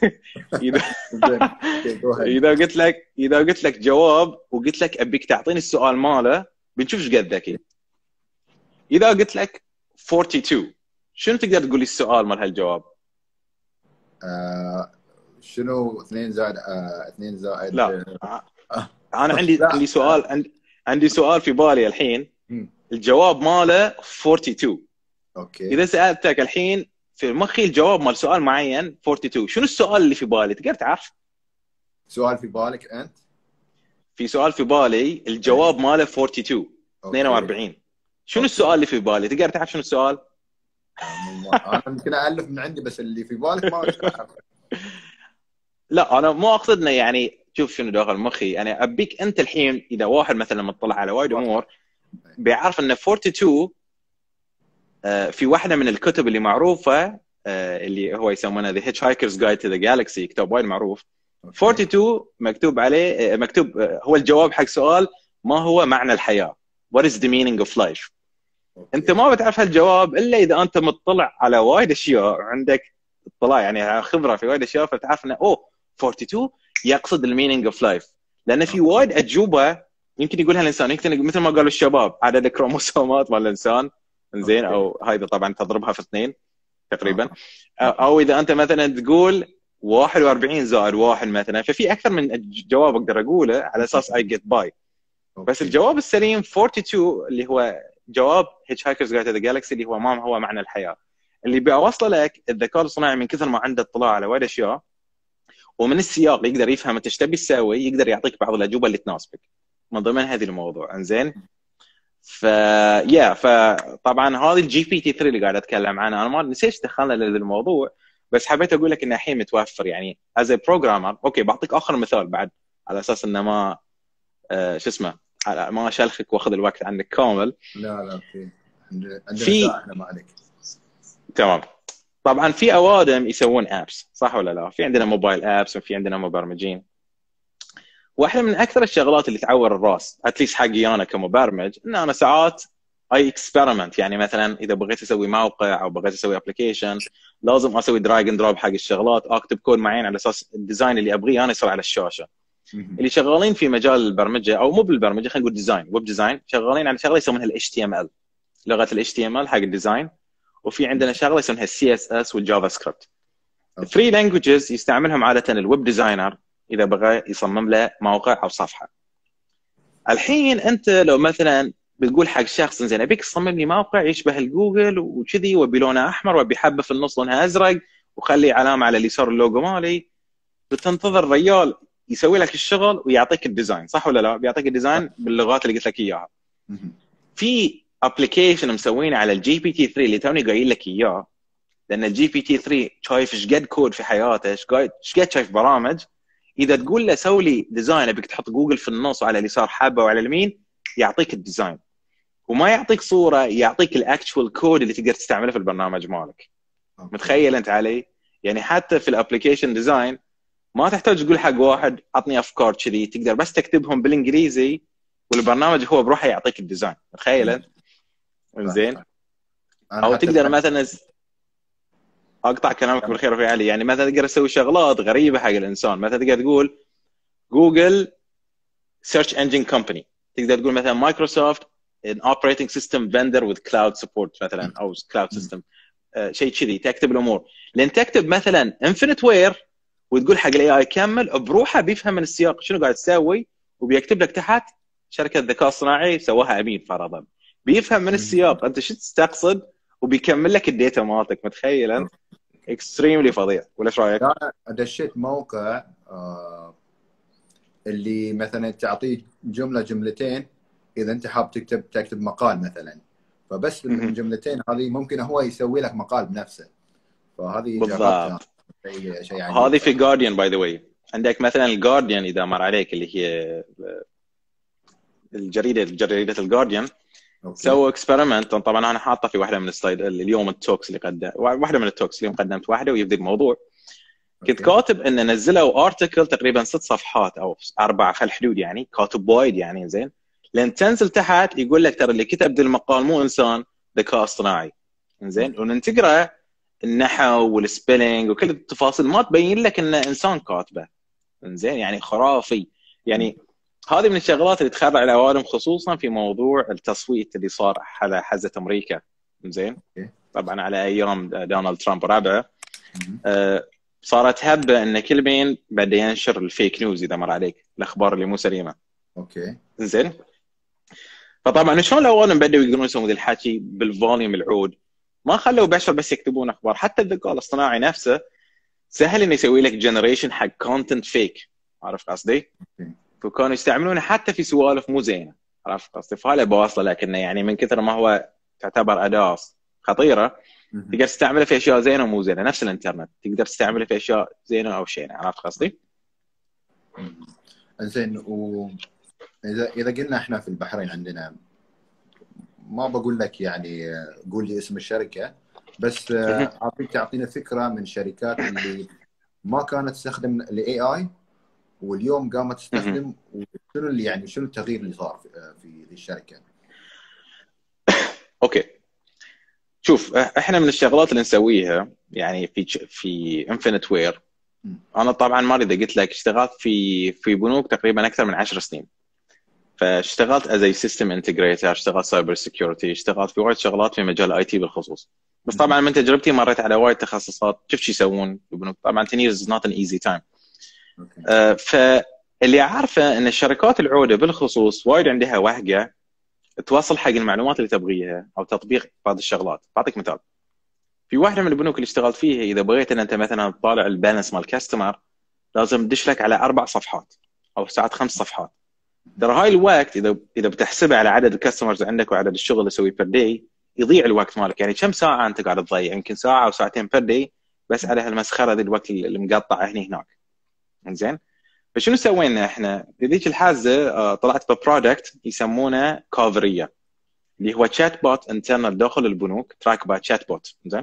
اذا قلت لك جواب وقلت لك ابيك تعطيني السؤال ماله بنشوف ايش قد ذكي. اذا قلت لك 42 شنو تقدر تقول لي السؤال مال هالجواب؟ شنو 2 زائد 2 زائد لا انا عندي سؤال، عندي سؤال في بالي الحين الجواب ماله 42. اوكي، اذا سالتك الحين في مخي الجواب مال سؤال معين 42، شنو السؤال اللي في بالي تقدر تعرف؟ سؤال في بالك انت؟ في سؤال في بالي الجواب ماله 42 42. شنو السؤال اللي في بالي تقدر تعرف شنو السؤال؟ انا ممكن الف من عندي بس اللي في بالك ما اعرف. لا انا مو اقصد انه يعني شوف شنو داخل مخي، انا ابيك انت الحين اذا واحد مثلا مطلع على وايد امور بيعرف ان 42 في واحده من الكتب اللي معروفه اللي هو يسمونها The Hitchhiker's Guide to the Galaxy، كتاب وايد معروف. 42 مكتوب عليه مكتوب هو الجواب حق سؤال ما هو معنى الحياه؟ What is the meaning of life؟ انت ما بتعرف هالجواب الا اذا انت مطلع على وايد اشياء، عندك اطلاع يعني خبره في وايد اشياء، فتعرف انه 42 يقصد المينينج اوف لايف. لان في وايد اجوبه يمكن يقولها الانسان، يمكن مثل ما قالوا الشباب عدد الكروموسومات مال الانسان. زين، او هاي طبعا تضربها في 2 تقريبا. او اذا انت مثلا تقول 41 زائد 1 مثلا، ففي اكثر من جواب اقدر اقوله على اساس اي جيت باي. بس الجواب السليم 42 اللي هو جواب هيتشهايكرز جايد تو ذا جالكسي، اللي هو ما هو معنى الحياه. اللي بيوصله لك الذكاء الصناعي من كثر ما عنده اطلاع على وايد اشياء ومن السياق يقدر يفهم انت ايش تبي تسوي، يقدر يعطيك بعض الاجوبه اللي تناسبك من ضمن هذه الموضوع. انزين، فطبعا هذه الجي بي تي 3 اللي قاعد اتكلم عنها، انا ما نسيت دخلنا للموضوع بس حبيت اقول لك انه الحين متوفر يعني از بروجرامر. اوكي، بعطيك اخر مثال بعد على اساس انه ما شو اسمه ما اشلخك واخذ الوقت عنك كامل. لا اوكي، عندنا ساعه احنا ما عليك. تمام. طبعا في اوادم يسوون ابس صح ولا لا؟ في عندنا موبايل ابس وفي عندنا مبرمجين. واحده من اكثر الشغلات اللي تعور الراس اتليست حقي انا كمبرمج ان انا ساعات اي اكسبيرمنت. يعني مثلا اذا بغيت اسوي موقع او بغيت اسوي ابلكيشن لازم اسوي دراج اند دروب حق الشغلات، اكتب كود معين على اساس الديزاين اللي ابغيه انا يصير على الشاشه. اللي شغالين في مجال البرمجه او مو بالبرمجه خلينا نقول ديزاين ويب ديزاين شغالين على شغله يسمونها الاتش تي ام ال، لغه الاتش تي ام ال حق الديزاين. وفي عندنا شغله يسمونها السي اس اس والجافا سكريبت. 3 لانجويجز يستعملهم عاده الويب ديزاينر اذا بغى يصمم له موقع او صفحه. الحين انت لو مثلا بتقول حق شخص زين ابيك تصمم لي موقع يشبه الجوجل وكذي وبي لونه احمر وبي حبه في النص لونها ازرق وخلي علامه على اليسار اللوجو مالي، بتنتظر ريال يسوي لك الشغل ويعطيك الديزاين صح ولا لا؟ بيعطيك الديزاين باللغات اللي قلت لك اياها. في ابلكيشن مسوينه على الجي بي تي 3 اللي توني قايل لك اياه، لان الجي بي تي 3 شايف ايش قد كود في حياته، ايش قد شايف برامج. اذا تقول له سوي لي ديزاين ابيك تحط جوجل في النص وعلى اليسار حبه وعلى اليمين يعطيك الديزاين، وما يعطيك صوره، يعطيك الاكتشوال كود اللي تقدر تستعمله في البرنامج مالك. متخيل انت علي؟ يعني حتى في الابلكيشن ديزاين ما تحتاج تقول حق واحد عطني افكار كذي، تقدر بس تكتبهم بالانجليزي والبرنامج هو بروحه يعطيك الديزاين. تخيل انت؟ زين. او تقدر مثلا اقطع كلامك بالخير وفي علي، يعني مثلا تقدر تسوي شغلات غريبه حق الانسان. مثلا تقدر تقول جوجل سيرش انجن كومباني، تقدر تقول مثلا مايكروسوفت ان اوبريتنج سيستم فندر وذ كلاود سبورت مثلا او كلاود سيستم شيء كذي. تكتب الامور لين تكتب مثلا انفينيتوير وتقول حق الاي اي كمل بروحه بيفهم من السياق شنو قاعد تسوي، وبيكتب لك تحت شركه ذكاء صناعي سواها امين فرضا، بيفهم من السياق انت شو تستقصد وبيكمل لك الداتا مالتك. متخيل انت؟ اكستريملي فظيع، ولا ايش رايك؟ انا دشيت موقع اللي مثلا تعطيه جمله جملتين، اذا انت حاب تكتب مقال مثلا، فبس من جملتين هذه ممكن هو يسوي لك مقال بنفسه. فهذه جربتها، بالضبط. شيء عجيب هذه في صراحه. جارديان باي ذا واي. عندك مثلا الجارديان اذا مر عليك، اللي هي جريده الجارديان، اوكي. سووا اكسبيرمنت. طبعا انا حاطه في واحده من السلايد اليوم التوكس اللي واحده من التوكس اليوم قدمت واحده ويبدي الموضوع. كنت اوكي. كاتب ان نزلوا ارتكل تقريبا 6 صفحات او 4 في الحدود، يعني كاتب وايد يعني زين. لان تنزل تحت يقول لك ترى اللي كتب ذا المقال مو انسان، ذكاء اصطناعي. زين، وان تقرا النحو والسبيلنج وكل التفاصيل ما تبين لك انه انسان كاتبه. زين، يعني خرافي. يعني هذه من الشغلات اللي تخرع العوالم، خصوصا في موضوع التصويت اللي صار على حزه امريكا. زين، طبعا على ايام دونالد ترامب ورابعه. صارت هبه ان كل مين بدا ينشر الفيك نيوز اذا مر عليك، الاخبار اللي مو سليمه. اوكي. زين، فطبعا شلون الاول بداوا يقدرون يسوون ذا الحكي بالفوليوم العود؟ ما خلوا بشر بس يكتبون اخبار، حتى الذكاء الاصطناعي نفسه سهل انه يسوي لك جنريشن حق كونتنت فيك. عارف قصدي؟ فكانوا يستعملونه حتى في سوالف مو زينه. عرفت قصدي؟ فهذا بوصله لك انه يعني من كثر ما هو تعتبر اداه خطيره، تقدر تستعمله في اشياء زينه ومو زينه. نفس الانترنت تقدر تستعمله في اشياء زينه او شينه. عرفت قصدي؟ زين. اذا قلنا احنا في البحرين عندنا، ما بقول لك يعني قول لي اسم الشركه، بس تعطينا فكره من الشركات اللي ما كانت تستخدم الاي اي واليوم قامت تستخدم، وشنو اللي يعني شنو التغيير اللي صار في الشركه؟ اوكي، شوف، احنا من الشغلات اللي نسويها يعني في انفينيت وير. انا طبعا ما اذا قلت لك اشتغلت في بنوك تقريبا اكثر من 10 سنين. فاشتغلت از سيستم انتجريتور، اشتغلت سايبر سكيورتي، اشتغلت في وايد شغلات في مجال اي تي بالخصوص. بس طبعا من تجربتي مريت على وايد تخصصات، شفت شو يسوون في البنوك. طبعا 10 years is not an easy time. فاللي عارفه ان الشركات العوده بالخصوص وايد عندها وهقه توصل حق المعلومات اللي تبغيها او تطبيق بعض الشغلات. بعطيك مثال. في واحده من البنوك اللي اشتغلت فيها، اذا بغيت ان انت مثلا تطالع البالانس مال كاستمر، لازم تدش لك على 4 صفحات او ساعات 5 صفحات. ترى هاي الوقت اذا بتحسبه على عدد الكاستمرز عندك وعدد الشغل اللي تسويه بير داي، يضيع الوقت مالك. يعني كم ساعه انت قاعد تضيع؟ يمكن ساعه او ساعتين بير داي بس على هالمسخره ذي، الوقت اللي مقطع هنا هناك. زين، فشنو سوينا احنا في ذيك الحازه؟ طلعت ببرودكت يسمونه كافريه، اللي هو تشات بوت انترنال داخل البنوك، تراك باي تشات بوت. زين،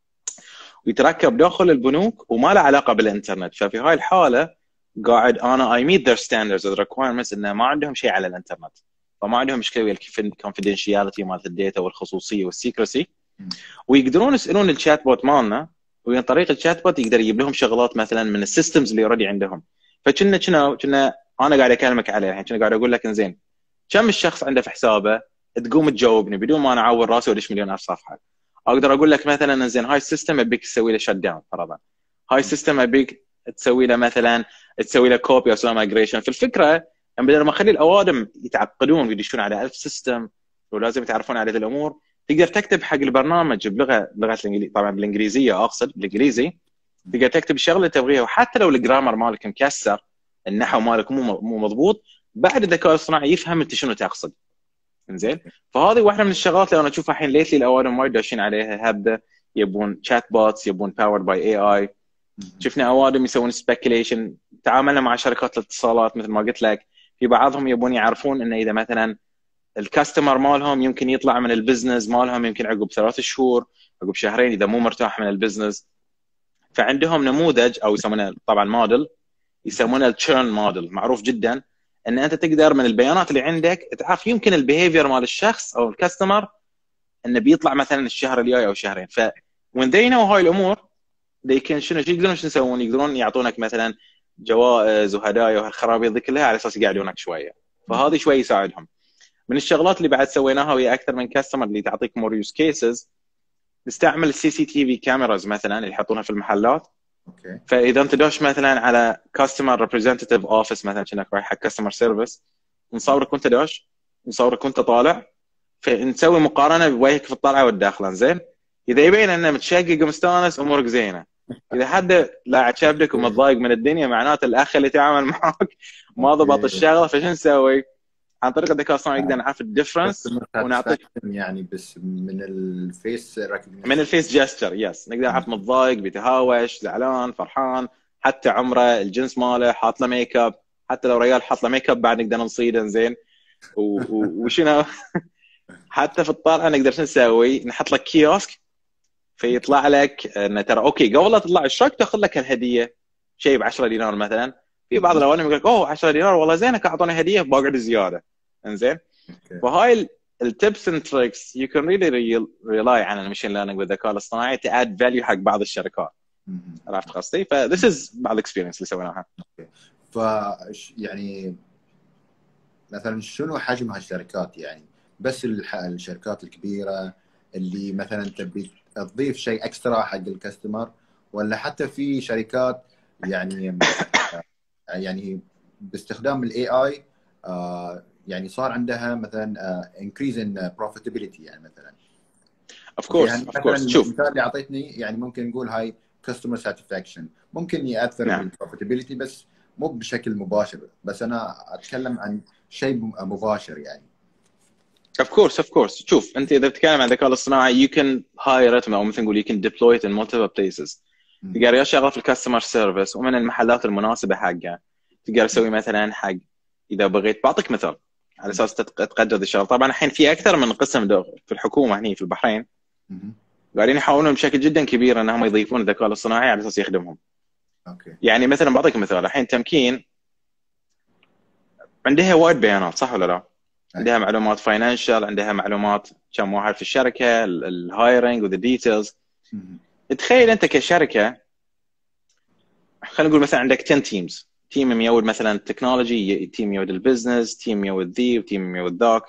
ويتركب داخل البنوك وما له علاقه بالانترنت. ففي هاي الحاله قاعد انا اي ميت ذير ستاندردز اند ريكوايرمنتس، انه ما عندهم شيء على الانترنت، فما عندهم مشكله ويا الكونفدينشياليتي مالت الداتا والخصوصيه والسيكرسي. ويقدرون يسالون الشات بوت مالنا، وعن طريق الشات بوت يقدر يجيب لهم شغلات مثلا من السيستمز اللي اوريدي عندهم. كنا انا قاعد اكلمك عليه الحين، كنا قاعد اقول لك انزين كم الشخص عنده في حسابه، تقوم تجاوبني بدون ما انا اعور راسي وادش مليون الف صفحه. اقدر اقول لك مثلا انزين هاي السيستم ابيك تسوي له شت داون فرضا، هاي السيستم ابيك تسوي له مثلا تسوي له كوبي او تسوي مايجريشن. في الفكره ان بدل ما اخلي الاوادم يتعقدون ويدشون على 1000 سيستم ولازم يتعرفون على هذه الامور، تقدر تكتب حق البرنامج بلغه الانجليزيه، طبعا بالانجليزيه اقصد بالانجليزي. تقدر تكتب الشغله اللي تبغيها، وحتى لو الجرامر مالك مكسر، النحو مالك مو مضبوط، بعد الذكاء الاصطناعي يفهم انت شنو تقصد. زين، فهذه واحده من الشغلات اللي انا اشوفها الحين ليتلي الاوادم وايد داشين عليها هبده، يبون شات بوتس، يبون باورد باي اي اي. شفنا اوادم يسوون سبيكيليشن. تعاملنا مع شركات الاتصالات مثل ما قلت لك، في بعضهم يبون يعرفون انه اذا مثلا الكاستمر مالهم يمكن يطلع من البزنس مالهم يمكن عقب 3 شهور، عقب شهرين، اذا مو مرتاح من البزنس. فعندهم نموذج او يسمونه طبعا موديل، يسمونه التشيرن موديل، معروف جدا. ان انت تقدر من البيانات اللي عندك تعرف يمكن البيهيفير مال الشخص او الكاستمر انه بيطلع مثلا الشهر الجاي او شهرين. ف when they know هاي الامور they can شنو يقدرون يسوون؟ يقدرون يعطونك مثلا جوائز وهدايا وهالخرابيط ذي كلها على اساس يقعدونك شويه. فهذه شوي يساعدهم. من الشغلات اللي بعد سويناها ويا اكثر من كاستمر اللي تعطيك مور يوز كيسز، نستعمل السي سي تي في كاميراز مثلا اللي يحطونها في المحلات. اوكي. فاذا انت داش مثلا على كاستمر ريبريزنتيف اوفيس مثلا، كأنك رايح حق كاستمر سيرفيس، نصورك وانت داش، نصورك وانت طالع، فنسوي مقارنه بوجهك في الطلعه والداخله. زين، اذا يبين انه متشقق ومستانس امورك زينه. اذا حد لاعب شابك ومتضايق من الدنيا معناته الاخ اللي يتعامل معك ما ضبط اوكي. الشغله، فشو نسوي؟ عن طريق الذكاء الصناعي نقدر نعرف الديفرنس كاستمر ونعطيك ساتسفاكشن يعني بس من الفيس من ريكوجنيشن. الفيس جستر. يس، نقدر نعرف متضايق، بيتهاوش، زعلان، فرحان، حتى عمره، الجنس ماله، حاط له ميك اب. حتى لو ريال حاط له ميك اب بعد نقدر نصيده زين. وشنو حتى في الطلعه نقدر شو نسوي؟ نحط لك كيوسك فيطلع لك انه ترى اوكي قبل لا تطلع ايش رايك تاخذ لك الهديه شيء ب 10 دينار مثلا. في بعض الاوقات يقول لك اوه 10 دينار والله زينك اعطوني هديه بقعد زياده. انزين. فهاي التبس اند تريكس يو كان ريلي ريلاي على المشين ليرنينج والذكاء الاصطناعي to add value حق بعض الشركات. عرفت قصدي؟ فذس از بعض الاكسبيرينس اللي سويناها. ف يعني مثلا شنو حجم هالشركات يعني؟ بس الشركات الكبيره اللي مثلا تبي تضيف شيء اكسترا حق الكاستمر، ولا حتى في شركات يعني يعني باستخدام الاي اي يعني صار عندها مثلا increase in profitability يعني مثلا. اوف كورس يعني اوف مثلا كورس. شوف، المثال اللي اعطيتني يعني ممكن نقول هاي customer satisfaction ممكن ياثر نعم بالprofitability بس مو بشكل مباشر، بس انا اتكلم عن شيء مباشر يعني. اوف كورس اوف كورس. شوف، انت اذا بتتكلم عن الذكاء الاصطناعي you can hire it او مثل نقول you can deploy it in multiple places. تقدر يشتغل في الكاستمر سيرفيس ومن المحلات المناسبه حقه. تقدر تسوي مثلا حق اذا بغيت. بعطيك مثال على اساس تقدر هذا الشغل. طبعا الحين في اكثر من قسم في الحكومه هنا في البحرين قاعدين يحاولون بشكل جدا كبير انهم يضيفون الذكاء الاصطناعي على اساس يخدمهم. اوكي. يعني مثلا بعطيك مثال، الحين تمكين عندها وايد بيانات صح ولا لا؟ عندها معلومات فاينانشال، عندها معلومات كم واحد في الشركه، الهايرنج وذا ديتيلز. تخيل انت كشركه خلينا نقول مثلا عندك 10 تيمز، تيم ميود مثلا التكنولوجي، تيم ميود البزنس، تيم ميود ذي، وتيم ميود ذاك.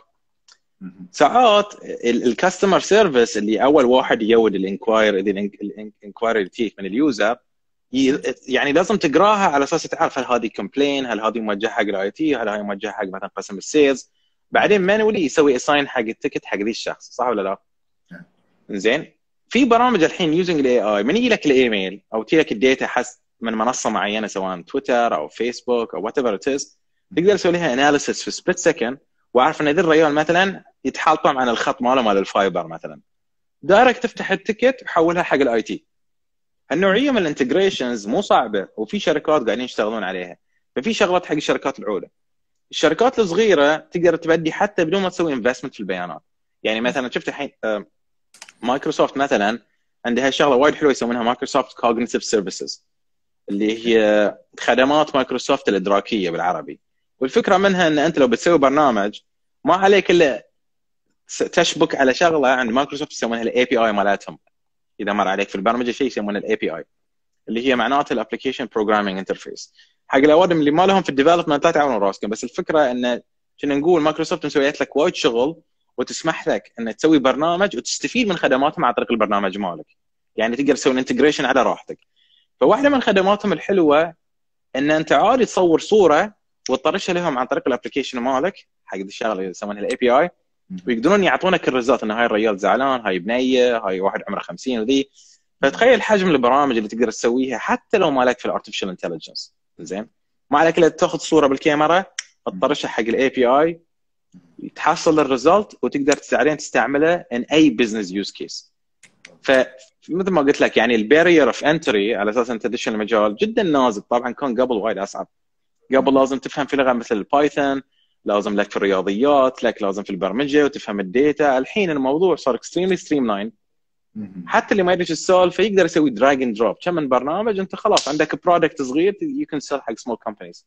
ساعات الكاستمر سيرفيس اللي اول واحد يود الانكواير، الانكوايري تجيك من اليوزر يعني لازم تقراها على اساس تعرف هل هذه كومبلين، هل هذه موجهه حق الاي تي، هل هذه موجهه حق مثلا قسم السيلز. بعدين مانولي يسوي اساين حق التكت حق ذي الشخص، صح ولا لا؟ زين. في برامج الحين يوزنج الاي اي من يجي لك الايميل او تجي لك الداتا حس من منصه معينه سواء تويتر او فيسبوك او وات ايفر ات از، تقدر تسوي لها اناليسيس في سبليت سكند واعرف ان ذا الريال مثلا يتحالطم عن الخط ماله مال الفايبر مثلا. دايركت تفتح التكت وحولها حق الاي تي. هالنوعيه من الانتجريشنز مو صعبه وفي شركات قاعدين يشتغلون عليها. ففي شغلات حق الشركات العوده. الشركات الصغيره تقدر تبدي حتى بدون ما تسوي انفستمنت في البيانات. يعني مثلا شفت الحين مايكروسوفت مثلا عندها شغله وايد حلوه يسمونها مايكروسوفت كوجنيتيف سيرفيسز، اللي هي خدمات مايكروسوفت الادراكيه بالعربي. والفكره منها ان انت لو بتسوي برنامج ما عليك الا تشبك على شغله عند مايكروسوفت يسمونها الاي بي اي مالتهم. اذا مر عليك في البرمجه شيء يسمونه الاي بي اي، اللي هي معناته الابلكيشن بروجرامينج انترفيس. حق الاوادم اللي ما لهم في الديفلوبمنت لا تعاونوا راسكم، بس الفكره ان كنا نقول مايكروسوفت مسويت لك وايد شغل وتسمح لك ان تسوي برنامج وتستفيد من خدماتهم عن طريق البرنامج مالك. يعني تقدر تسوي الانتجريشن على راحتك. فواحده من خدماتهم الحلوه ان انت عادي تصور صوره وتطرشها لهم عن طريق الابلكيشن مالك حق الشغله اللي يسمونها الاي بي اي، ويقدرون يعطونك الريزلت ان هاي الرجال زعلان، هاي بنيه، هاي واحد عمره 50 وذي. فتخيل حجم البرامج اللي تقدر تسويها حتى لو ما لك في الارتفيشال انتليجنس. زين. ما عليك الا تاخذ صوره بالكاميرا تطرشها حق الاي بي اي تحصل الريزلت وتقدر بعدين تستعمله ان اي بزنس يوز كيس. فمثل ما قلت لك يعني البارير اوف انتري على اساس انت تدش المجال جدا نازل. طبعا كان قبل وايد اصعب. قبل لازم تفهم في لغه مثل البايثون، لازم لك في الرياضيات، لك لازم في البرمجه وتفهم الداتا. الحين الموضوع صار اكستريملي ستريم لاين. حتى اللي ما يدري ايش السالفه يقدر يسوي دراج اند دروب كم من برنامج. انت خلاص عندك برودكت صغير يو كان سيل حق سمول كومبانيز.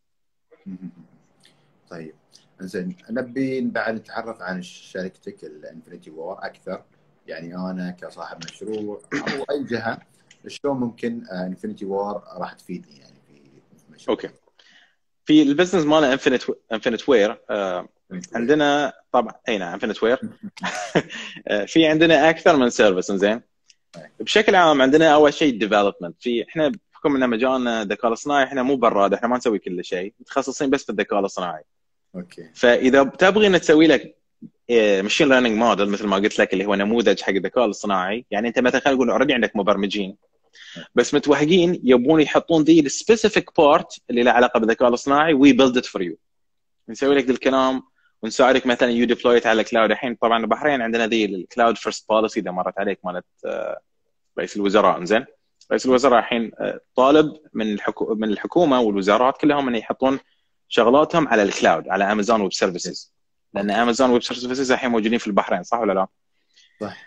طيب زين، نبي بعد نتعرف عن شركتك الانفينيتي وور اكثر. يعني انا كصاحب مشروع او اي جهه شلون ممكن انفينيتي وور راح تفيدني يعني في مشروع. اوكي. في البزنس مالنا انفينيت وير عندنا طبعا اي نعم انفينيت وير في عندنا اكثر من سيرفيس. زين. بشكل عام عندنا اول شيء ديفلوبمنت. في احنا بحكم ان مجالنا الذكاء الاصطناعي احنا مو براد، احنا ما نسوي كل شيء، متخصصين بس في الذكاء الاصطناعي. اوكي. فاذا تبغي ان تسوي لك ماشين ليرنينج موديل مثل ما قلت لك اللي هو نموذج حق الذكاء الاصطناعي. يعني انت مثلا خلينا نقول اوريدي عندك مبرمجين بس متوهقين يبون يحطون ذي السبيسيفيك بارت اللي له علاقه بالذكاء الاصطناعي وي بيلد ات فور يو. نسوي لك ذا الكلام ونساعدك مثلا يو ديبلويت على الكلاود. الحين طبعا البحرين عندنا ذي الكلاود فيرست بوليسي اذا مرت عليك مالت رئيس الوزراء. زين رئيس الوزراء الحين طالب من الحكومه والوزارات كلهم ان يحطون شغلاتهم على الكلاود على امازون ويب سيرفيسز، لان امازون ويب سيرفيسز الحين موجودين في البحرين صح ولا لا؟ صح.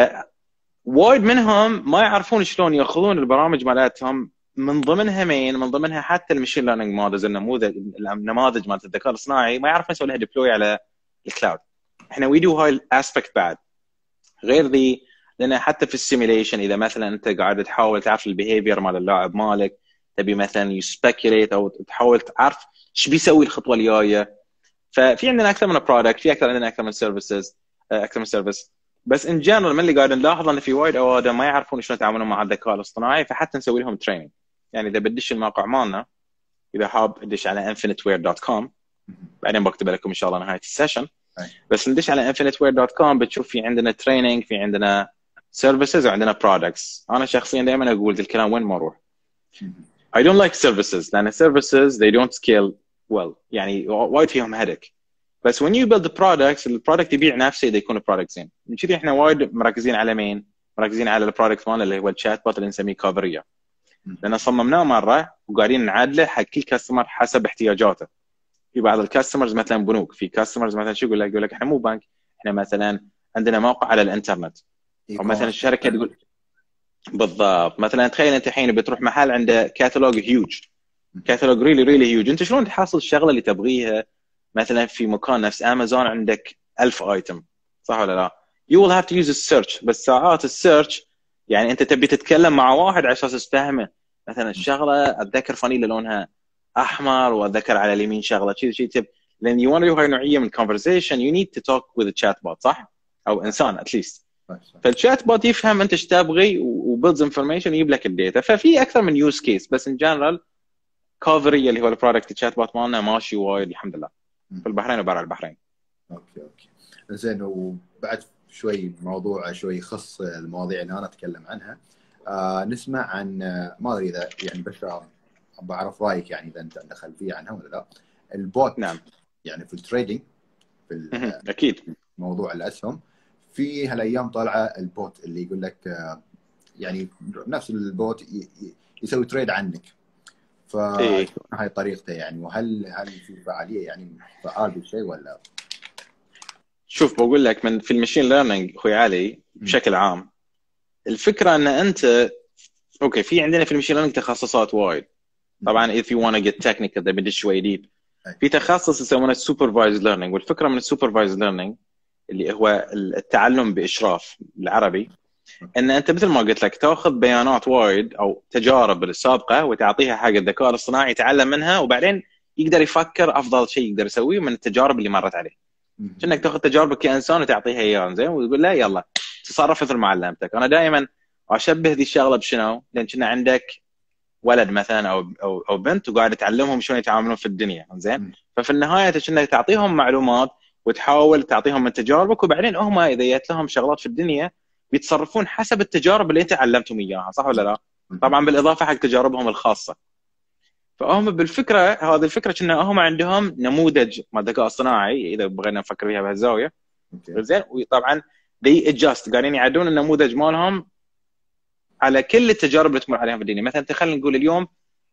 وايد منهم ما يعرفون شلون ياخذون البرامج مالتهم من ضمنها من ضمنها حتى المشين ليرنينج مودلز النماذج مالت الذكاء الصناعي ما يعرفون يسوي لها ديبلوي على الكلاود. احنا وي دو هاي الاسبكت بعد غير ذي، لان حتى في السيميليشن اذا مثلا انت قاعد تحاول تعرف البيهيفير مال اللاعب مالك، تبي مثلا يسبيكيوليت او تحاول تعرف ايش بيسوي الخطوه الجايه. ففي عندنا اكثر من برودكت، في عندنا اكثر من سيرفيسز، اكثر من سيرفيس. بس ان جنرال من اللي قاعد نلاحظ ان في وايد اوادم ما يعرفون شلون يتعاملون مع الذكاء الاصطناعي، فحتى نسوي لهم تريننج. يعني اذا بدش الموقع مالنا، اذا حاب تدش على infiniteware.com، بعدين بكتب لكم ان شاء الله نهايه السيشن. بس ندش على infiniteware.com بتشوف في عندنا تريننج، في عندنا سيرفيسز وعندنا برودكتس. انا شخصيا دائما اقول ذا الكلام وين ما اروح. I don't like services لان services they don't scale well، يعني وايد فيهم هدك. بس when you build the products البرودكت يبيع نفسه اذا يكون البرودكت زين. من كذي احنا وايد مركزين على مين؟ مركزين على البرودكت مالنا اللي هو الشات بوت اللي نسميه كافريا، لان صممناه مره وقاعدين نعدله حق كل كاستمر حسب احتياجاته. في بعض الكاستمرز مثلا بنوك، في كاستمرز مثلا شو يقول لك احنا مو بنك، احنا مثلا عندنا موقع على الانترنت. او مثلا الشركه تقول بالضبط، مثلا تخيل انت الحين بتروح محل عنده كاتالوج هيوج، كاتالوج ريلي هيوج، انت شلون تحصل الشغله اللي تبغيها مثلا في مكان نفس امازون عندك 1000 ايتم صح ولا لا؟ you will have to use السيرش. بس ساعات السيرش يعني انت تبي تتكلم مع واحد على اساس تفهمه مثلا الشغله، اتذكر فانيله لونها احمر واتذكر على اليمين شغله شيء لان you want to هاي نوعيه من conversation you need to talk with a chatbot صح؟ او انسان اتليست. فالشات بوت يفهم انت ايش تبغي وبيلدز انفورميشن يجيب لك الداتا. ففي اكثر من يوز كيس، بس ان جنرال كافري اللي هو البرودكت الشات بوت مالنا ماشي وايد الحمد لله في البحرين وبرا البحرين. اوكي زين. وبعد شوي موضوع شوي يخص المواضيع اللي انا اتكلم عنها. نسمع عن ما ادري اذا يعني بس بعرف رايك، يعني اذا انت دخل فيه عنها ولا لا. البوت نعم يعني في التريدينج اكيد موضوع الاسهم، في هالايام طالعه البوت اللي يقول لك يعني نفس البوت يسوي تريد عنك. هاي طريقته يعني، وهل في فعاليه يعني فعال بالشيء ولا؟ شوف بقول لك من في المشين ليرنينج اخوي علي بشكل عام، الفكره ان انت اوكي في عندنا في المشين ليرنينج تخصصات وايد. طبعا if you want to get technical ده بدي شوي ديب. في تخصص يسمونه supervised learning، والفكره من السوبرفايزد ليرنينج اللي هو التعلم باشراف بالعربي، ان انت مثل ما قلت لك تاخذ بيانات وايد او تجارب السابقه وتعطيها حق الذكاء الاصطناعي يتعلم منها، وبعدين يقدر يفكر افضل شيء يقدر يسويه من التجارب اللي مرت عليه. كأنك تاخذ تجاربك كانسان وتعطيها اياها زين وتقول له يلا تصرف مثل ما علمتك. انا دائما اشبه ذي الشغله بشنو؟ لان كنا عندك ولد مثلا او بنت وقاعد تعلمهم شلون يتعاملون في الدنيا زين. ففي النهايه كأنك تعطيهم معلومات وتحاول تعطيهم من تجاربك، وبعدين هم اذا جت لهم شغلات في الدنيا بيتصرفون حسب التجارب اللي انت علمتهم اياها صح ولا لا؟ طبعا بالاضافه حق تجاربهم الخاصه. فهم بالفكره هذه الفكره كنا هم عندهم نموذج مال الذكاء الصناعي اذا بغينا نفكر فيها بهالزاويه زين. وطبعا دي ادجاست قاعدين يعدون النموذج مالهم على كل التجارب اللي تمر عليهم في الدنيا. مثلا خلينا نقول اليوم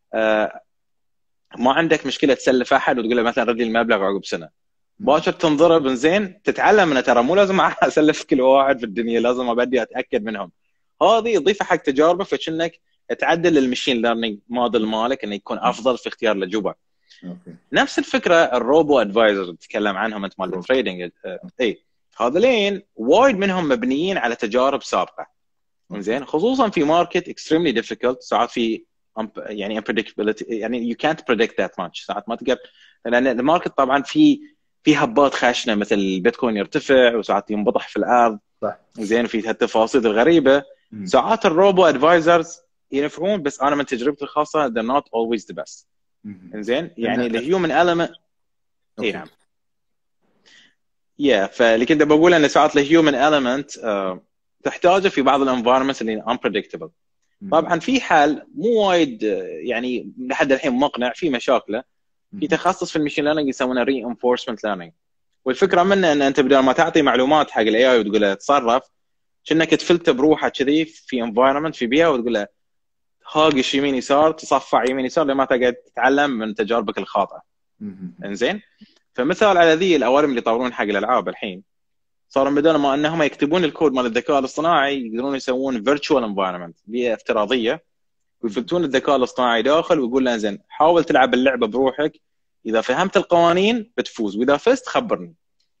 ما عندك مشكله تسلف احد وتقول له مثلا رد لي المبلغ عقب سنه، باكر تنضرب زين تتعلم انه ترى مو لازم اسلف كل واحد في الدنيا، لازم ابدي اتاكد منهم. هذه اضيفه حق تجاربك فكأنك تعدل المشين ليرنينج موديل مالك انه يكون افضل في اختيار الاجوبه. نفس الفكره الروبو ادفايزر تتكلم عنهم انت مال التريدنج. اي هذولين وايد منهم مبنيين على تجارب سابقه زين، خصوصا في ماركت اكستريملي ديفيكولت. ساعات في يعني unpredictability، يعني you can't predict that much. ساعات ما تقدر، لان الماركت طبعا في هبات خشنه مثل البيتكوين يرتفع وساعات ينبطح في الارض صح زين، في هالتفاصيل الغريبه. ساعات الروبو ادفايزرز ينفعون، بس انا من تجربتي الخاصه they're not always the best زين. يعني الهيومن element اي نعم فاللي كنت بقول ان ساعات الهيومن element تحتاجه في بعض الانفايرمنتس اللي unpredictable. طبعا في حال مو وايد يعني لحد الحين مقنع في مشاكله، في تخصص في المشين ليرنينج يسمونه reinforcement learning. والفكره منه ان انت بدل ما تعطي معلومات حق الاي اي وتقول له تصرف، كأنك تفلتر بروحك كذي في انفايرمنت في بيئه وتقول له هاقش يمين يسار، تصفع يمين يسار لما تقعد تتعلم من تجاربك الخاطئه. انزين، فمثال على ذي الاوارم اللي يطورون حق الالعاب الحين، صاروا بدل ما انهم يكتبون الكود مال الذكاء الاصطناعي يقدرون يسوون فيرتشوال انفايرمنت، بيئه افتراضيه، ويفلتون الذكاء الاصطناعي داخل ويقول له زين حاول تلعب اللعبه بروحك، اذا فهمت القوانين بتفوز واذا فزت خبرني.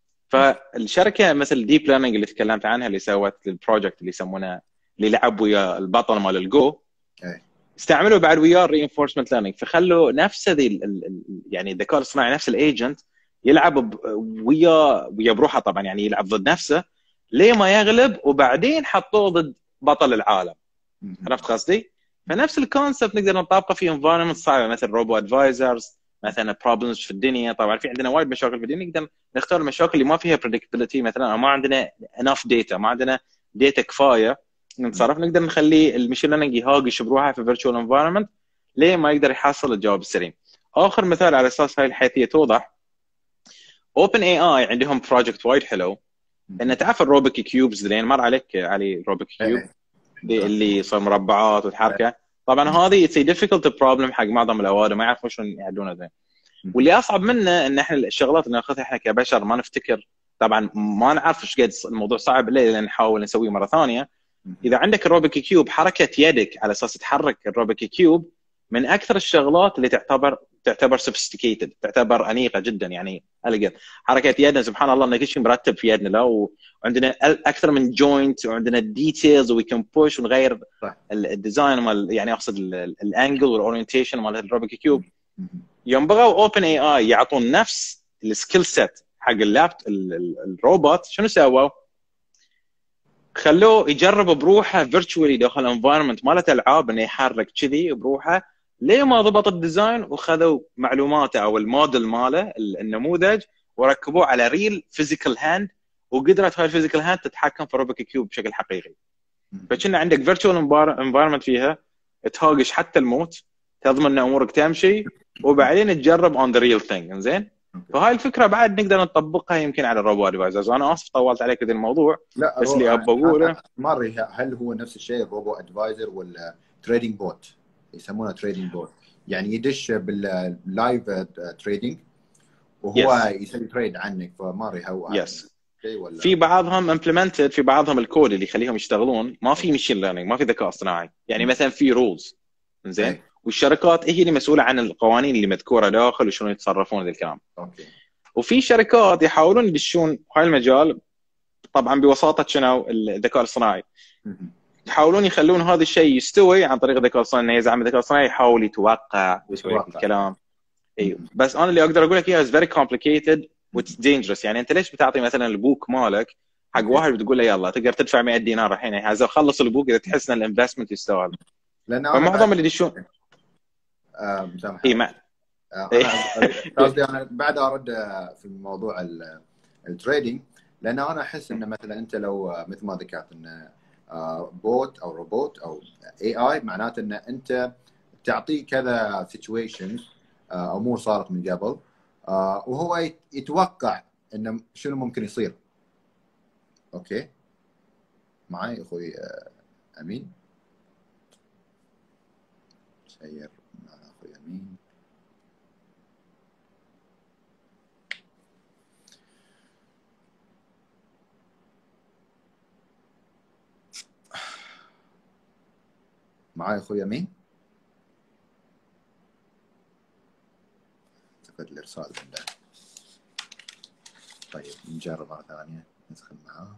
فالشركه مثل ديب ليرنينج اللي تكلمت عنها اللي سوت البروجكت اللي يسمونه اللي لعب ويا البطل مال الجو، استعملوا بعد وياه reinforcement learning، فخلوا نفس ذي يعني الذكاء الاصطناعي نفس الايجنت يلعب ويا بروحه طبعا، يعني يلعب ضد نفسه ليه ما يغلب، وبعدين حطوه ضد بطل العالم. عرفت قصدي؟ فنفس الكونسبت نقدر نطبقه في انفايرمنت صعبه مثل روبو ادفايزرز، مثلا بروبلمز في الدنيا. طبعا في عندنا وايد مشاكل في الدنيا، نقدر نختار المشاكل اللي ما فيها predictability، مثلا ما عندنا enough data، ما عندنا داتا كفايه نتصرف، نقدر نخلي المشين ليرنينج يهاقش بروحه في فيرتشوال انفايرمنت ليه ما يقدر يحصل الجواب السليم. اخر مثال على اساس هاي الحيثيه توضح، اوبن اي اي عندهم بروجكت وايد حلو، ان تعرف الروبيك كيوبز، لين مر عليك علي روبيك كيوب اللي صار مربعات وتحركه. طبعا هذه اتس ديفيكولت بروبلم حق معظم الاوادم، ما يعرفون شلون يحلونه زين. واللي اصعب منه ان احنا الشغلات اللي ناخذها احنا كبشر ما نفتكر، طبعا ما نعرف ايش قد الموضوع صعب ليه نحاول نسويه مره ثانيه. اذا عندك الروبيك كيوب، حركه يدك على اساس تحرك الروبيك كيوب من اكثر الشغلات اللي تعتبر سوفيستيكيتد، تعتبر انيقه جدا، يعني الجت حركه يدنا سبحان الله ان كل شيء مرتب في يدنا، لا وعندنا اكثر من جوينت وعندنا ديتيلز وي كان بوش ونغير الديزاين مال، يعني اقصد الانجل والاورينتيشن مال الروبيك كيوب. يوم بغوا اوبن اي اي يعطون نفس السكيل سيت حق الروبوت، شنو سووا؟ خلوه يجرب بروحه فيرتشوالي داخل انفايرمنت مالت العاب، انه يحرك كذي بروحه ليه ما ضبط الديزاين، وخذوا معلوماته او الموديل ماله النموذج وركبوه على ريل فيزيكال هاند، وقدرت هاي الفيزيكال هاند تتحكم في روبيك كيوب بشكل حقيقي. فكنا عندك فيرتشوال انفايرمنت فيها تهاقش حتى الموت، تضمن ان امورك تمشي، وبعدين تجرب اون ذا ريل ثينج. زين، فهاي الفكره بعد نقدر نطبقها يمكن على الروبو ادفايزرز. وانا اسف طولت عليك في الموضوع، لا بس اللي ابى اقوله ماري، هل هو نفس الشيء الروبو ادفايزر ولا تريدنج بوت؟ يسمونه تريدنج بوت، يعني يدش باللايف تريدنج وهو يسوي تريد عنك، فماري هو شيء ولا في بعضهم امبلمنتد، في بعضهم الكود اللي يخليهم يشتغلون ما في مشين ليرنينج، ما في ذكاء اصطناعي، يعني مثلا في رولز زين، والشركات هي اللي مسؤوله عن القوانين اللي مذكوره داخل وشلون يتصرفون ذا الكلام. وفي شركات يحاولون يدشون هاي المجال طبعا بوساطه شنو الذكاء الاصطناعي، يحاولون يخلون هذا الشيء يستوي عن طريق الذكاء الاصطناعي، انه يزعم الذكاء الاصطناعي يحاول يتوقع ويسوي الكلام. اي بس انا اللي اقدر اقول لك اياه از فيري كومبليكيتد واتس دينجرس. يعني انت ليش بتعطي مثلا البوك مالك حق واحد بتقول له يلا تقدر تدفع 100 دينار الحين، هذا خلص البوك اذا تحس ان الانفستمنت يستاهل. فمعظم اللي يدشون اي انا قصدي انا بعد ارد في موضوع التريدينج، لان انا احس ان مثلا انت لو مثل ما ذكرت ان بوت او روبوت او اي اي، معناته ان انت تعطيه كذا سيتويشن امور صارت من قبل، وهو يتوقع انه شنو ممكن يصير. اوكي معي اخوي امين؟ سير مع اخوي امين. معي اخوي امين؟ اعتقد الارسال عنده. طيب نجرب مره ثانيه ندخل معاه.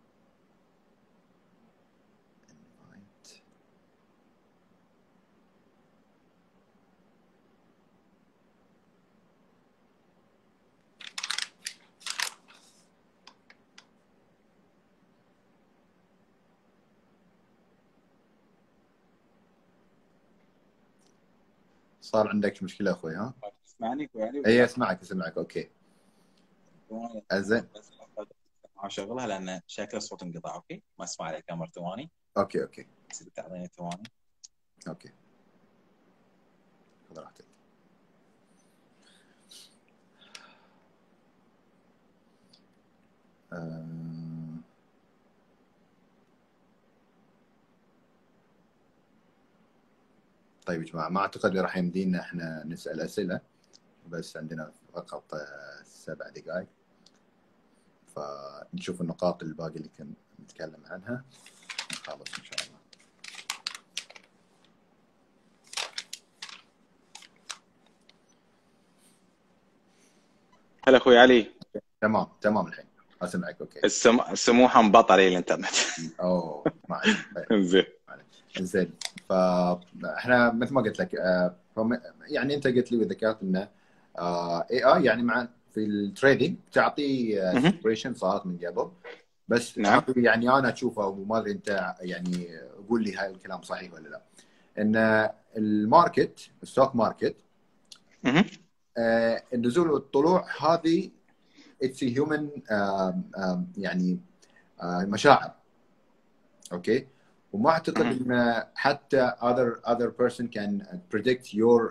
صار عندك مشكله اخوي؟ ها تسمعني؟ اي اسمعك اوكي. زين اشغلها لان شكل الصوت انقطع. اوكي ما اسمع عليك كاميرا ثواني. اوكي بس تعطيني ثواني. اوكي خذ راحتك. طيب يا جماعه ما اعتقد راح يمدينا احنا نسال اسئله، بس عندنا فقط 7 دقائق، فنشوف النقاط الباقي اللي كنا نتكلم عنها نخلص ان شاء الله. هلا اخوي علي. تمام الحين اسمعك. اوكي السموحه مبط علي الانترنت. اوه معلش. زين زين. فاحنا مثل ما قلت لك يعني انت قلت لي وذكرت انه اي يعني مع في التريدينج تعطي سيبريشن صارت من قبل، بس نعم. يعني انا اشوفه وما ادري انت يعني قول لي هاي الكلام صحيح ولا لا، ان الماركت الستوك ماركت النزول والطلوع هذه اتس هيومن يعني مشاعر. اوكي وما اعتقد ان حتى other person can predict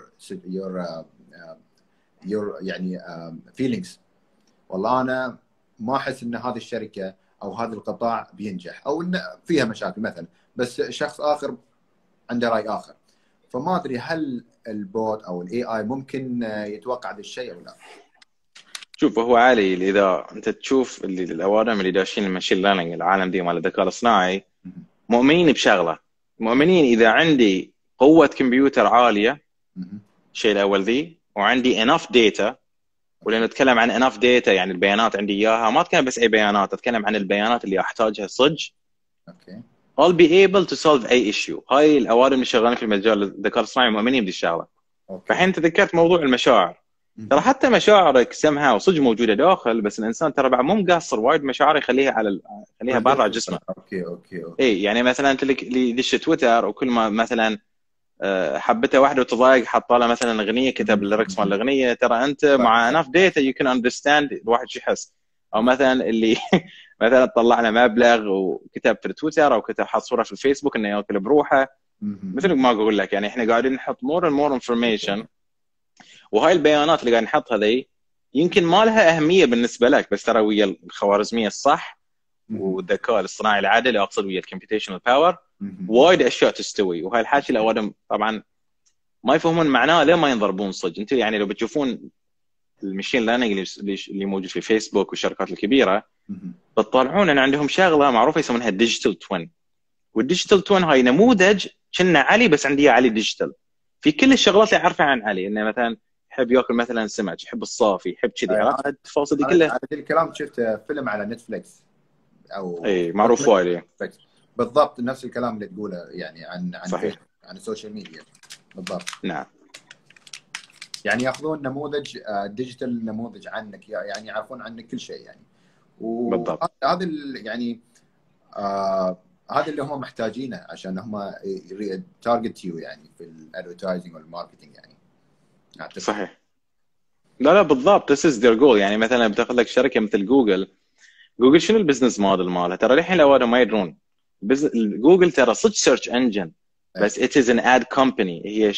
your يعني feelings. والله انا ما احس ان هذه الشركه او هذا القطاع بينجح او ان فيها مشاكل مثلا، بس شخص اخر عنده راي اخر. فما ادري هل البوت او الاي اي ممكن يتوقع هذا الشيء او لا؟ شوف هو عالي، اذا انت تشوف اللي الاوادم اللي داشين المشين ليرنينج العالم دي مال الذكاء الاصطناعي مؤمنين بشغله، مؤمنين اذا عندي قوه كمبيوتر عاليه الشيء الاول ذي، وعندي enough data، ولما نتكلم عن enough data يعني البيانات عندي اياها، ما اتكلم بس اي بيانات، اتكلم عن البيانات اللي احتاجها صدق. اوكي I'll be able to solve اي issue. هاي الاوادم اللي شغالين في مجال الذكاء الاصطناعي مؤمنين بدي الشغله. فالحين تذكرت موضوع المشاعر، ترى حتى مشاعرك سمها وصدق موجوده داخل، بس الانسان ترى بعد مو مقصر وايد مشاعر يخليها يخليها برا جسمه. اوكي اي يعني مثلا انت اللي يدش تويتر وكل ما مثلا حبته واحده وتضايق حط لها مثلا اغنيه كتب الليركس مال الاغنيه، ترى انت مع انف ديتا يو كان اندرستاند الواحد شو يحس. او مثلا اللي مثلا طلع له مبلغ وكتب في تويتر او كتب حط صوره في الفيسبوك انه ياكل بروحه، مثل ما اقول لك يعني احنا قاعدين نحط مور اند مور انفورميشن، وهاي البيانات اللي قاعد نحطها ذي يمكن ما لها اهميه بالنسبه لك، بس ترى ويا الخوارزميه الصح والذكاء الاصطناعي العادل، اقصد ويا الكمبيوتيشنال باور وايد اشياء تستوي. وهاي الحكي الاوادم طبعا ما يفهمون معناه ليه ما ينضربون صدق. انتم يعني لو بتشوفون المشين ليرنينج اللي موجود في فيسبوك والشركات الكبيره بتطلعون ان عندهم شغله معروفه يسمونها ديجيتال توين. والديجيتال توين هاي نموذج كنا علي بس عندي علي ديجيتال في كل الشغلات اللي اعرفها عن علي، انه مثلا يحب ياكل مثلا سمك، يحب الصافي، يحب كذي، عرفت التفاصيل دي كلها. على الكلام شفت فيلم على نتفليكس او اي معروف وايد. بالضبط نفس الكلام اللي تقوله يعني عن صحيح. عن السوشيال ميديا بالضبط. نعم يعني ياخذون نموذج ديجيتال نموذج عنك، يعني يعرفون عنك كل شيء يعني. بالضبط. هذا يعني هذا اللي هم محتاجينه عشان هم تارجت يو يعني في الادفرتايزنج والماركتينج يعني أعتقد. صحيح. لا بالضبط this is their goal. يعني مثلا بتاخذ لك شركه مثل جوجل شنو البزنس موديل مالها؟ ترى الحين الاوادم ما يدرون جوجل ترى صدق سيرش انجن، بس it is an ad company. هي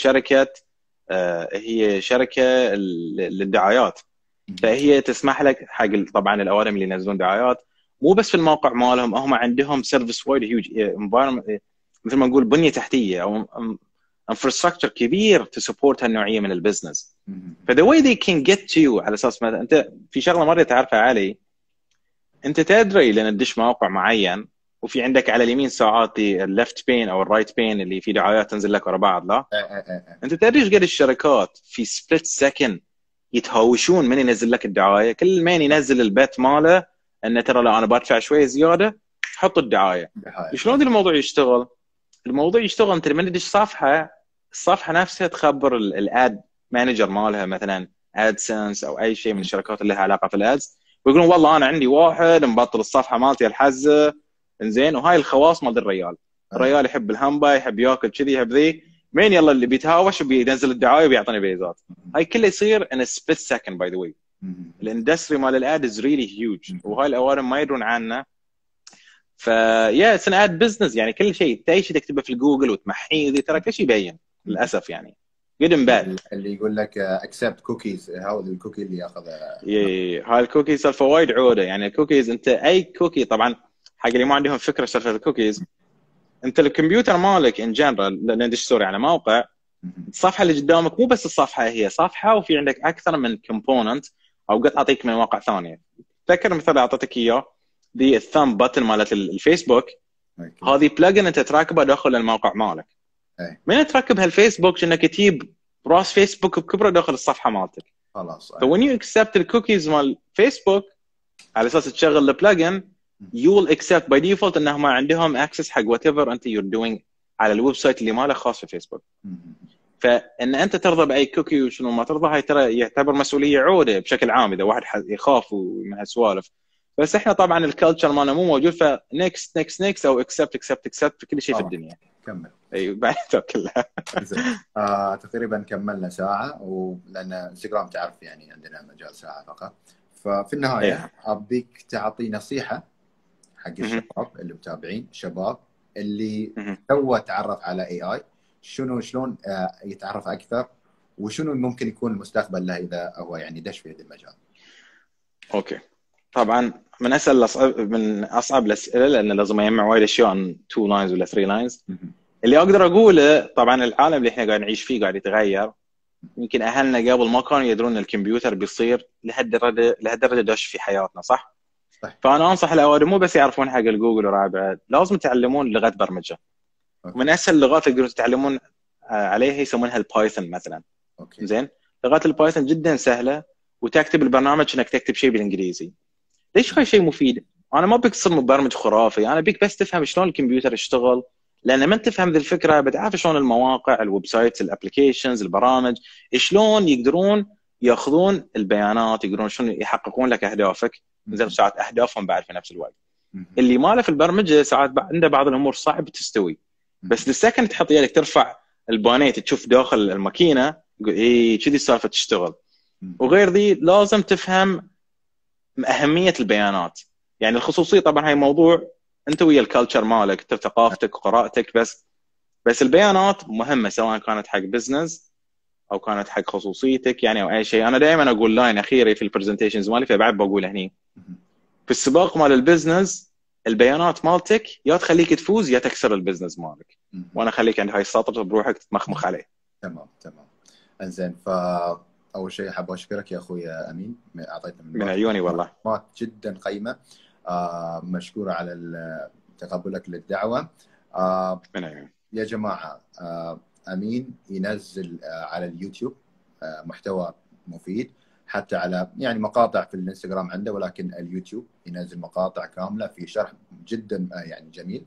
شركه للدعايات، فهي تسمح لك حق طبعا الاوادم اللي ينزلون دعايات مو بس في الموقع مالهم، هم عندهم سيرفيس وايد هيوج مثل ما نقول بنيه تحتيه او انفراستراكشر كبير تسبورت هالنوعيه من البزنس. فذا واي they can get to you على اساس مثلا انت في شغله مره تعرفها علي، انت تدري لان تدش موقع معين وفي عندك على اليمين ساعات الليفت بين او الرايت بين اللي في دعايات تنزل لك ورا بعض، لا انت تدري ايش قد الشركات في سبليت سكند يتهاوشون من ينزل لك الدعايه، كل من ينزل البيت ماله انه ترى لو انا بدفع شويه زياده حط الدعايه. شلون الموضوع يشتغل؟ الموضوع يشتغل انت لما تدش الصفحه نفسها تخبر الاد مانجر مالها مثلا ادسنس او اي شيء من الشركات اللي لها علاقه في الادز، ويقولون والله انا عندي واحد مبطل الصفحه مالتي الحزه انزين، وهاي الخواص مال الريال. الريال يحب الهمبا، يحب ياكل كذي، يحب ذي، مين يلا اللي بيتهاوش وبينزل الدعايه وبيعطيني بيزات. هاي كله يصير ان سبليت سكند باي ذا واي. الاندستري مال الاد از ريلي هيوج، وهاي الاوادم ما يدرون عنه. فيا اتس ان اد بزنس، يعني كل شيء اي شيء تكتبه في جوجل وتمحيه ترى كل شيء يبين للاسف يعني جود اند باد. اللي يقول لك اكسبت كوكيز، هذا الكوكي اللي ياخذها. هاي الكوكيز الفوائد عوده، يعني الكوكيز انت اي كوكي طبعا حق اللي ما عندهم فكره سالفه الكوكيز، انت الكمبيوتر مالك ان جنرال ندش سوري على موقع، الصفحه اللي قدامك مو بس الصفحه، هي صفحه وفي عندك اكثر من كومبوننت او قطعه اعطيك من مواقع ثانيه. تذكر مثلا اعطيتك اياه دي الثامب بutton مالت الفيسبوك، هذه بلجن انت تراكبه داخل الموقع مالك. من تركب هالفيسبوك انك تجيب راس فيسبوك بكبره داخل الصفحه مالتك خلاص. when you accept الكوكيز مال فيسبوك على اساس تشغل البلجن you will accept by default انهم عندهم access حق whatever انت you're doing على الويب سايت اللي ماله خاص في فيسبوك. فان انت ترضى باي كوكي وشنو ما ترضى، هاي ترى يعتبر مسؤوليه عوده بشكل عام اذا واحد يخاف من هالسوالف. بس احنا طبعا الكالتشر مالنا مو موجود، فنكست نكست نكست او اكسبت في كل شيء في الدنيا. كمل. اي بعد كلها. تقريبا كملنا ساعه، ولان انستغرام تعرف يعني عندنا مجال ساعه فقط. ففي النهايه ابيك تعطي نصيحه حق الشباب اللي متابعين، الشباب اللي تو تعرف على اي شلون يتعرف اكثر، وشنو ممكن يكون المستقبل له اذا هو يعني دش في هذا المجال. اوكي، طبعا من اصعب الاسئله، لان لازم يجمع وايد اشياء عن 2 لاينز ولا 3 لاينز. اللي اقدر اقوله طبعا العالم اللي احنا قاعد نعيش فيه قاعد يتغير. يمكن اهلنا قبل ما كانوا يدرون ان الكمبيوتر بيصير لهالدرجه دش في حياتنا، صح؟ فانا انصح الاوادم مو بس يعرفون حق الجوجل ورابع، لازم يتعلمون لغه برمجه. من اسهل اللغات اللي تقدرون تتعلمون عليها يسمونها البايثون مثلا. زين، لغات البايثون جدا سهله، وتكتب البرنامج انك تكتب شيء بالانجليزي. ليش هاي شيء مفيد؟ انا ما بيك تصير مبرمج خرافي، انا بيك بس تفهم شلون الكمبيوتر يشتغل، لان من تفهم ذي الفكره بتعرف شلون المواقع، الويب سايتس، الابلكيشنز، البرامج شلون يقدرون ياخذون البيانات، يقدرون شلون يحققون لك اهدافك. زين، ساعات اهدافهم بعد في نفس الوقت. اللي ما له في البرمجه ساعات عنده بعض الامور صعب تستوي، بس السكند تحط يدك ترفع البانيت تشوف داخل الماكينه تقول ايه كذي السالفه تشتغل. وغير ذي لازم تفهم اهميه البيانات، يعني الخصوصيه طبعا هاي موضوع انت ويا الكالتشر مالك، ثقافتك وقراءتك، بس البيانات مهمه سواء كانت حق بزنس او كانت حق خصوصيتك يعني او اي شيء. انا دائما اقول لاين اخيري في البرزنتيشنز مالي، فبعد بقول هني في السباق مال البزنس، البيانات مالتك يا تخليك تفوز يا تكسر البزنس مالك. وانا خليك عند هاي السطر بروحك تتمخمخ عليه. تمام. انزين، فاول شيء حاب اشكرك يا اخوي امين، اعطيتنا من عيوني والله معلومات جدا قيمه. مشكوره على تقبلك للدعوه. من عيوني يا جماعه، امين ينزل على اليوتيوب محتوى مفيد، حتى على يعني مقاطع في الانستغرام عنده، ولكن اليوتيوب ينزل مقاطع كامله في شرح جدا يعني جميل.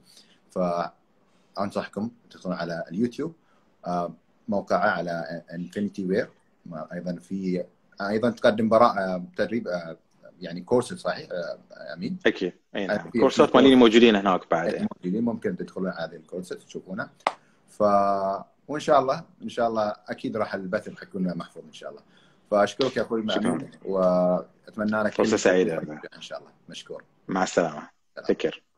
فانصحكم تدخلون على اليوتيوب. موقعه على INFINITEWARE، ايضا تقدم تدريب يعني كورس، صحيح امين؟ اكيد، اي نعم، كورسات مالين موجودين هناك بعد، موجودين، ممكن تدخلون على هذه الكورسات تشوفونها. وان شاء الله اكيد راح البث راح يكون محفوظ ان شاء الله. فاشكرك يا اخوي امين، واتمنى لك فرصه سعيده ان شاء الله. مشكور، مع السلامه، تكر.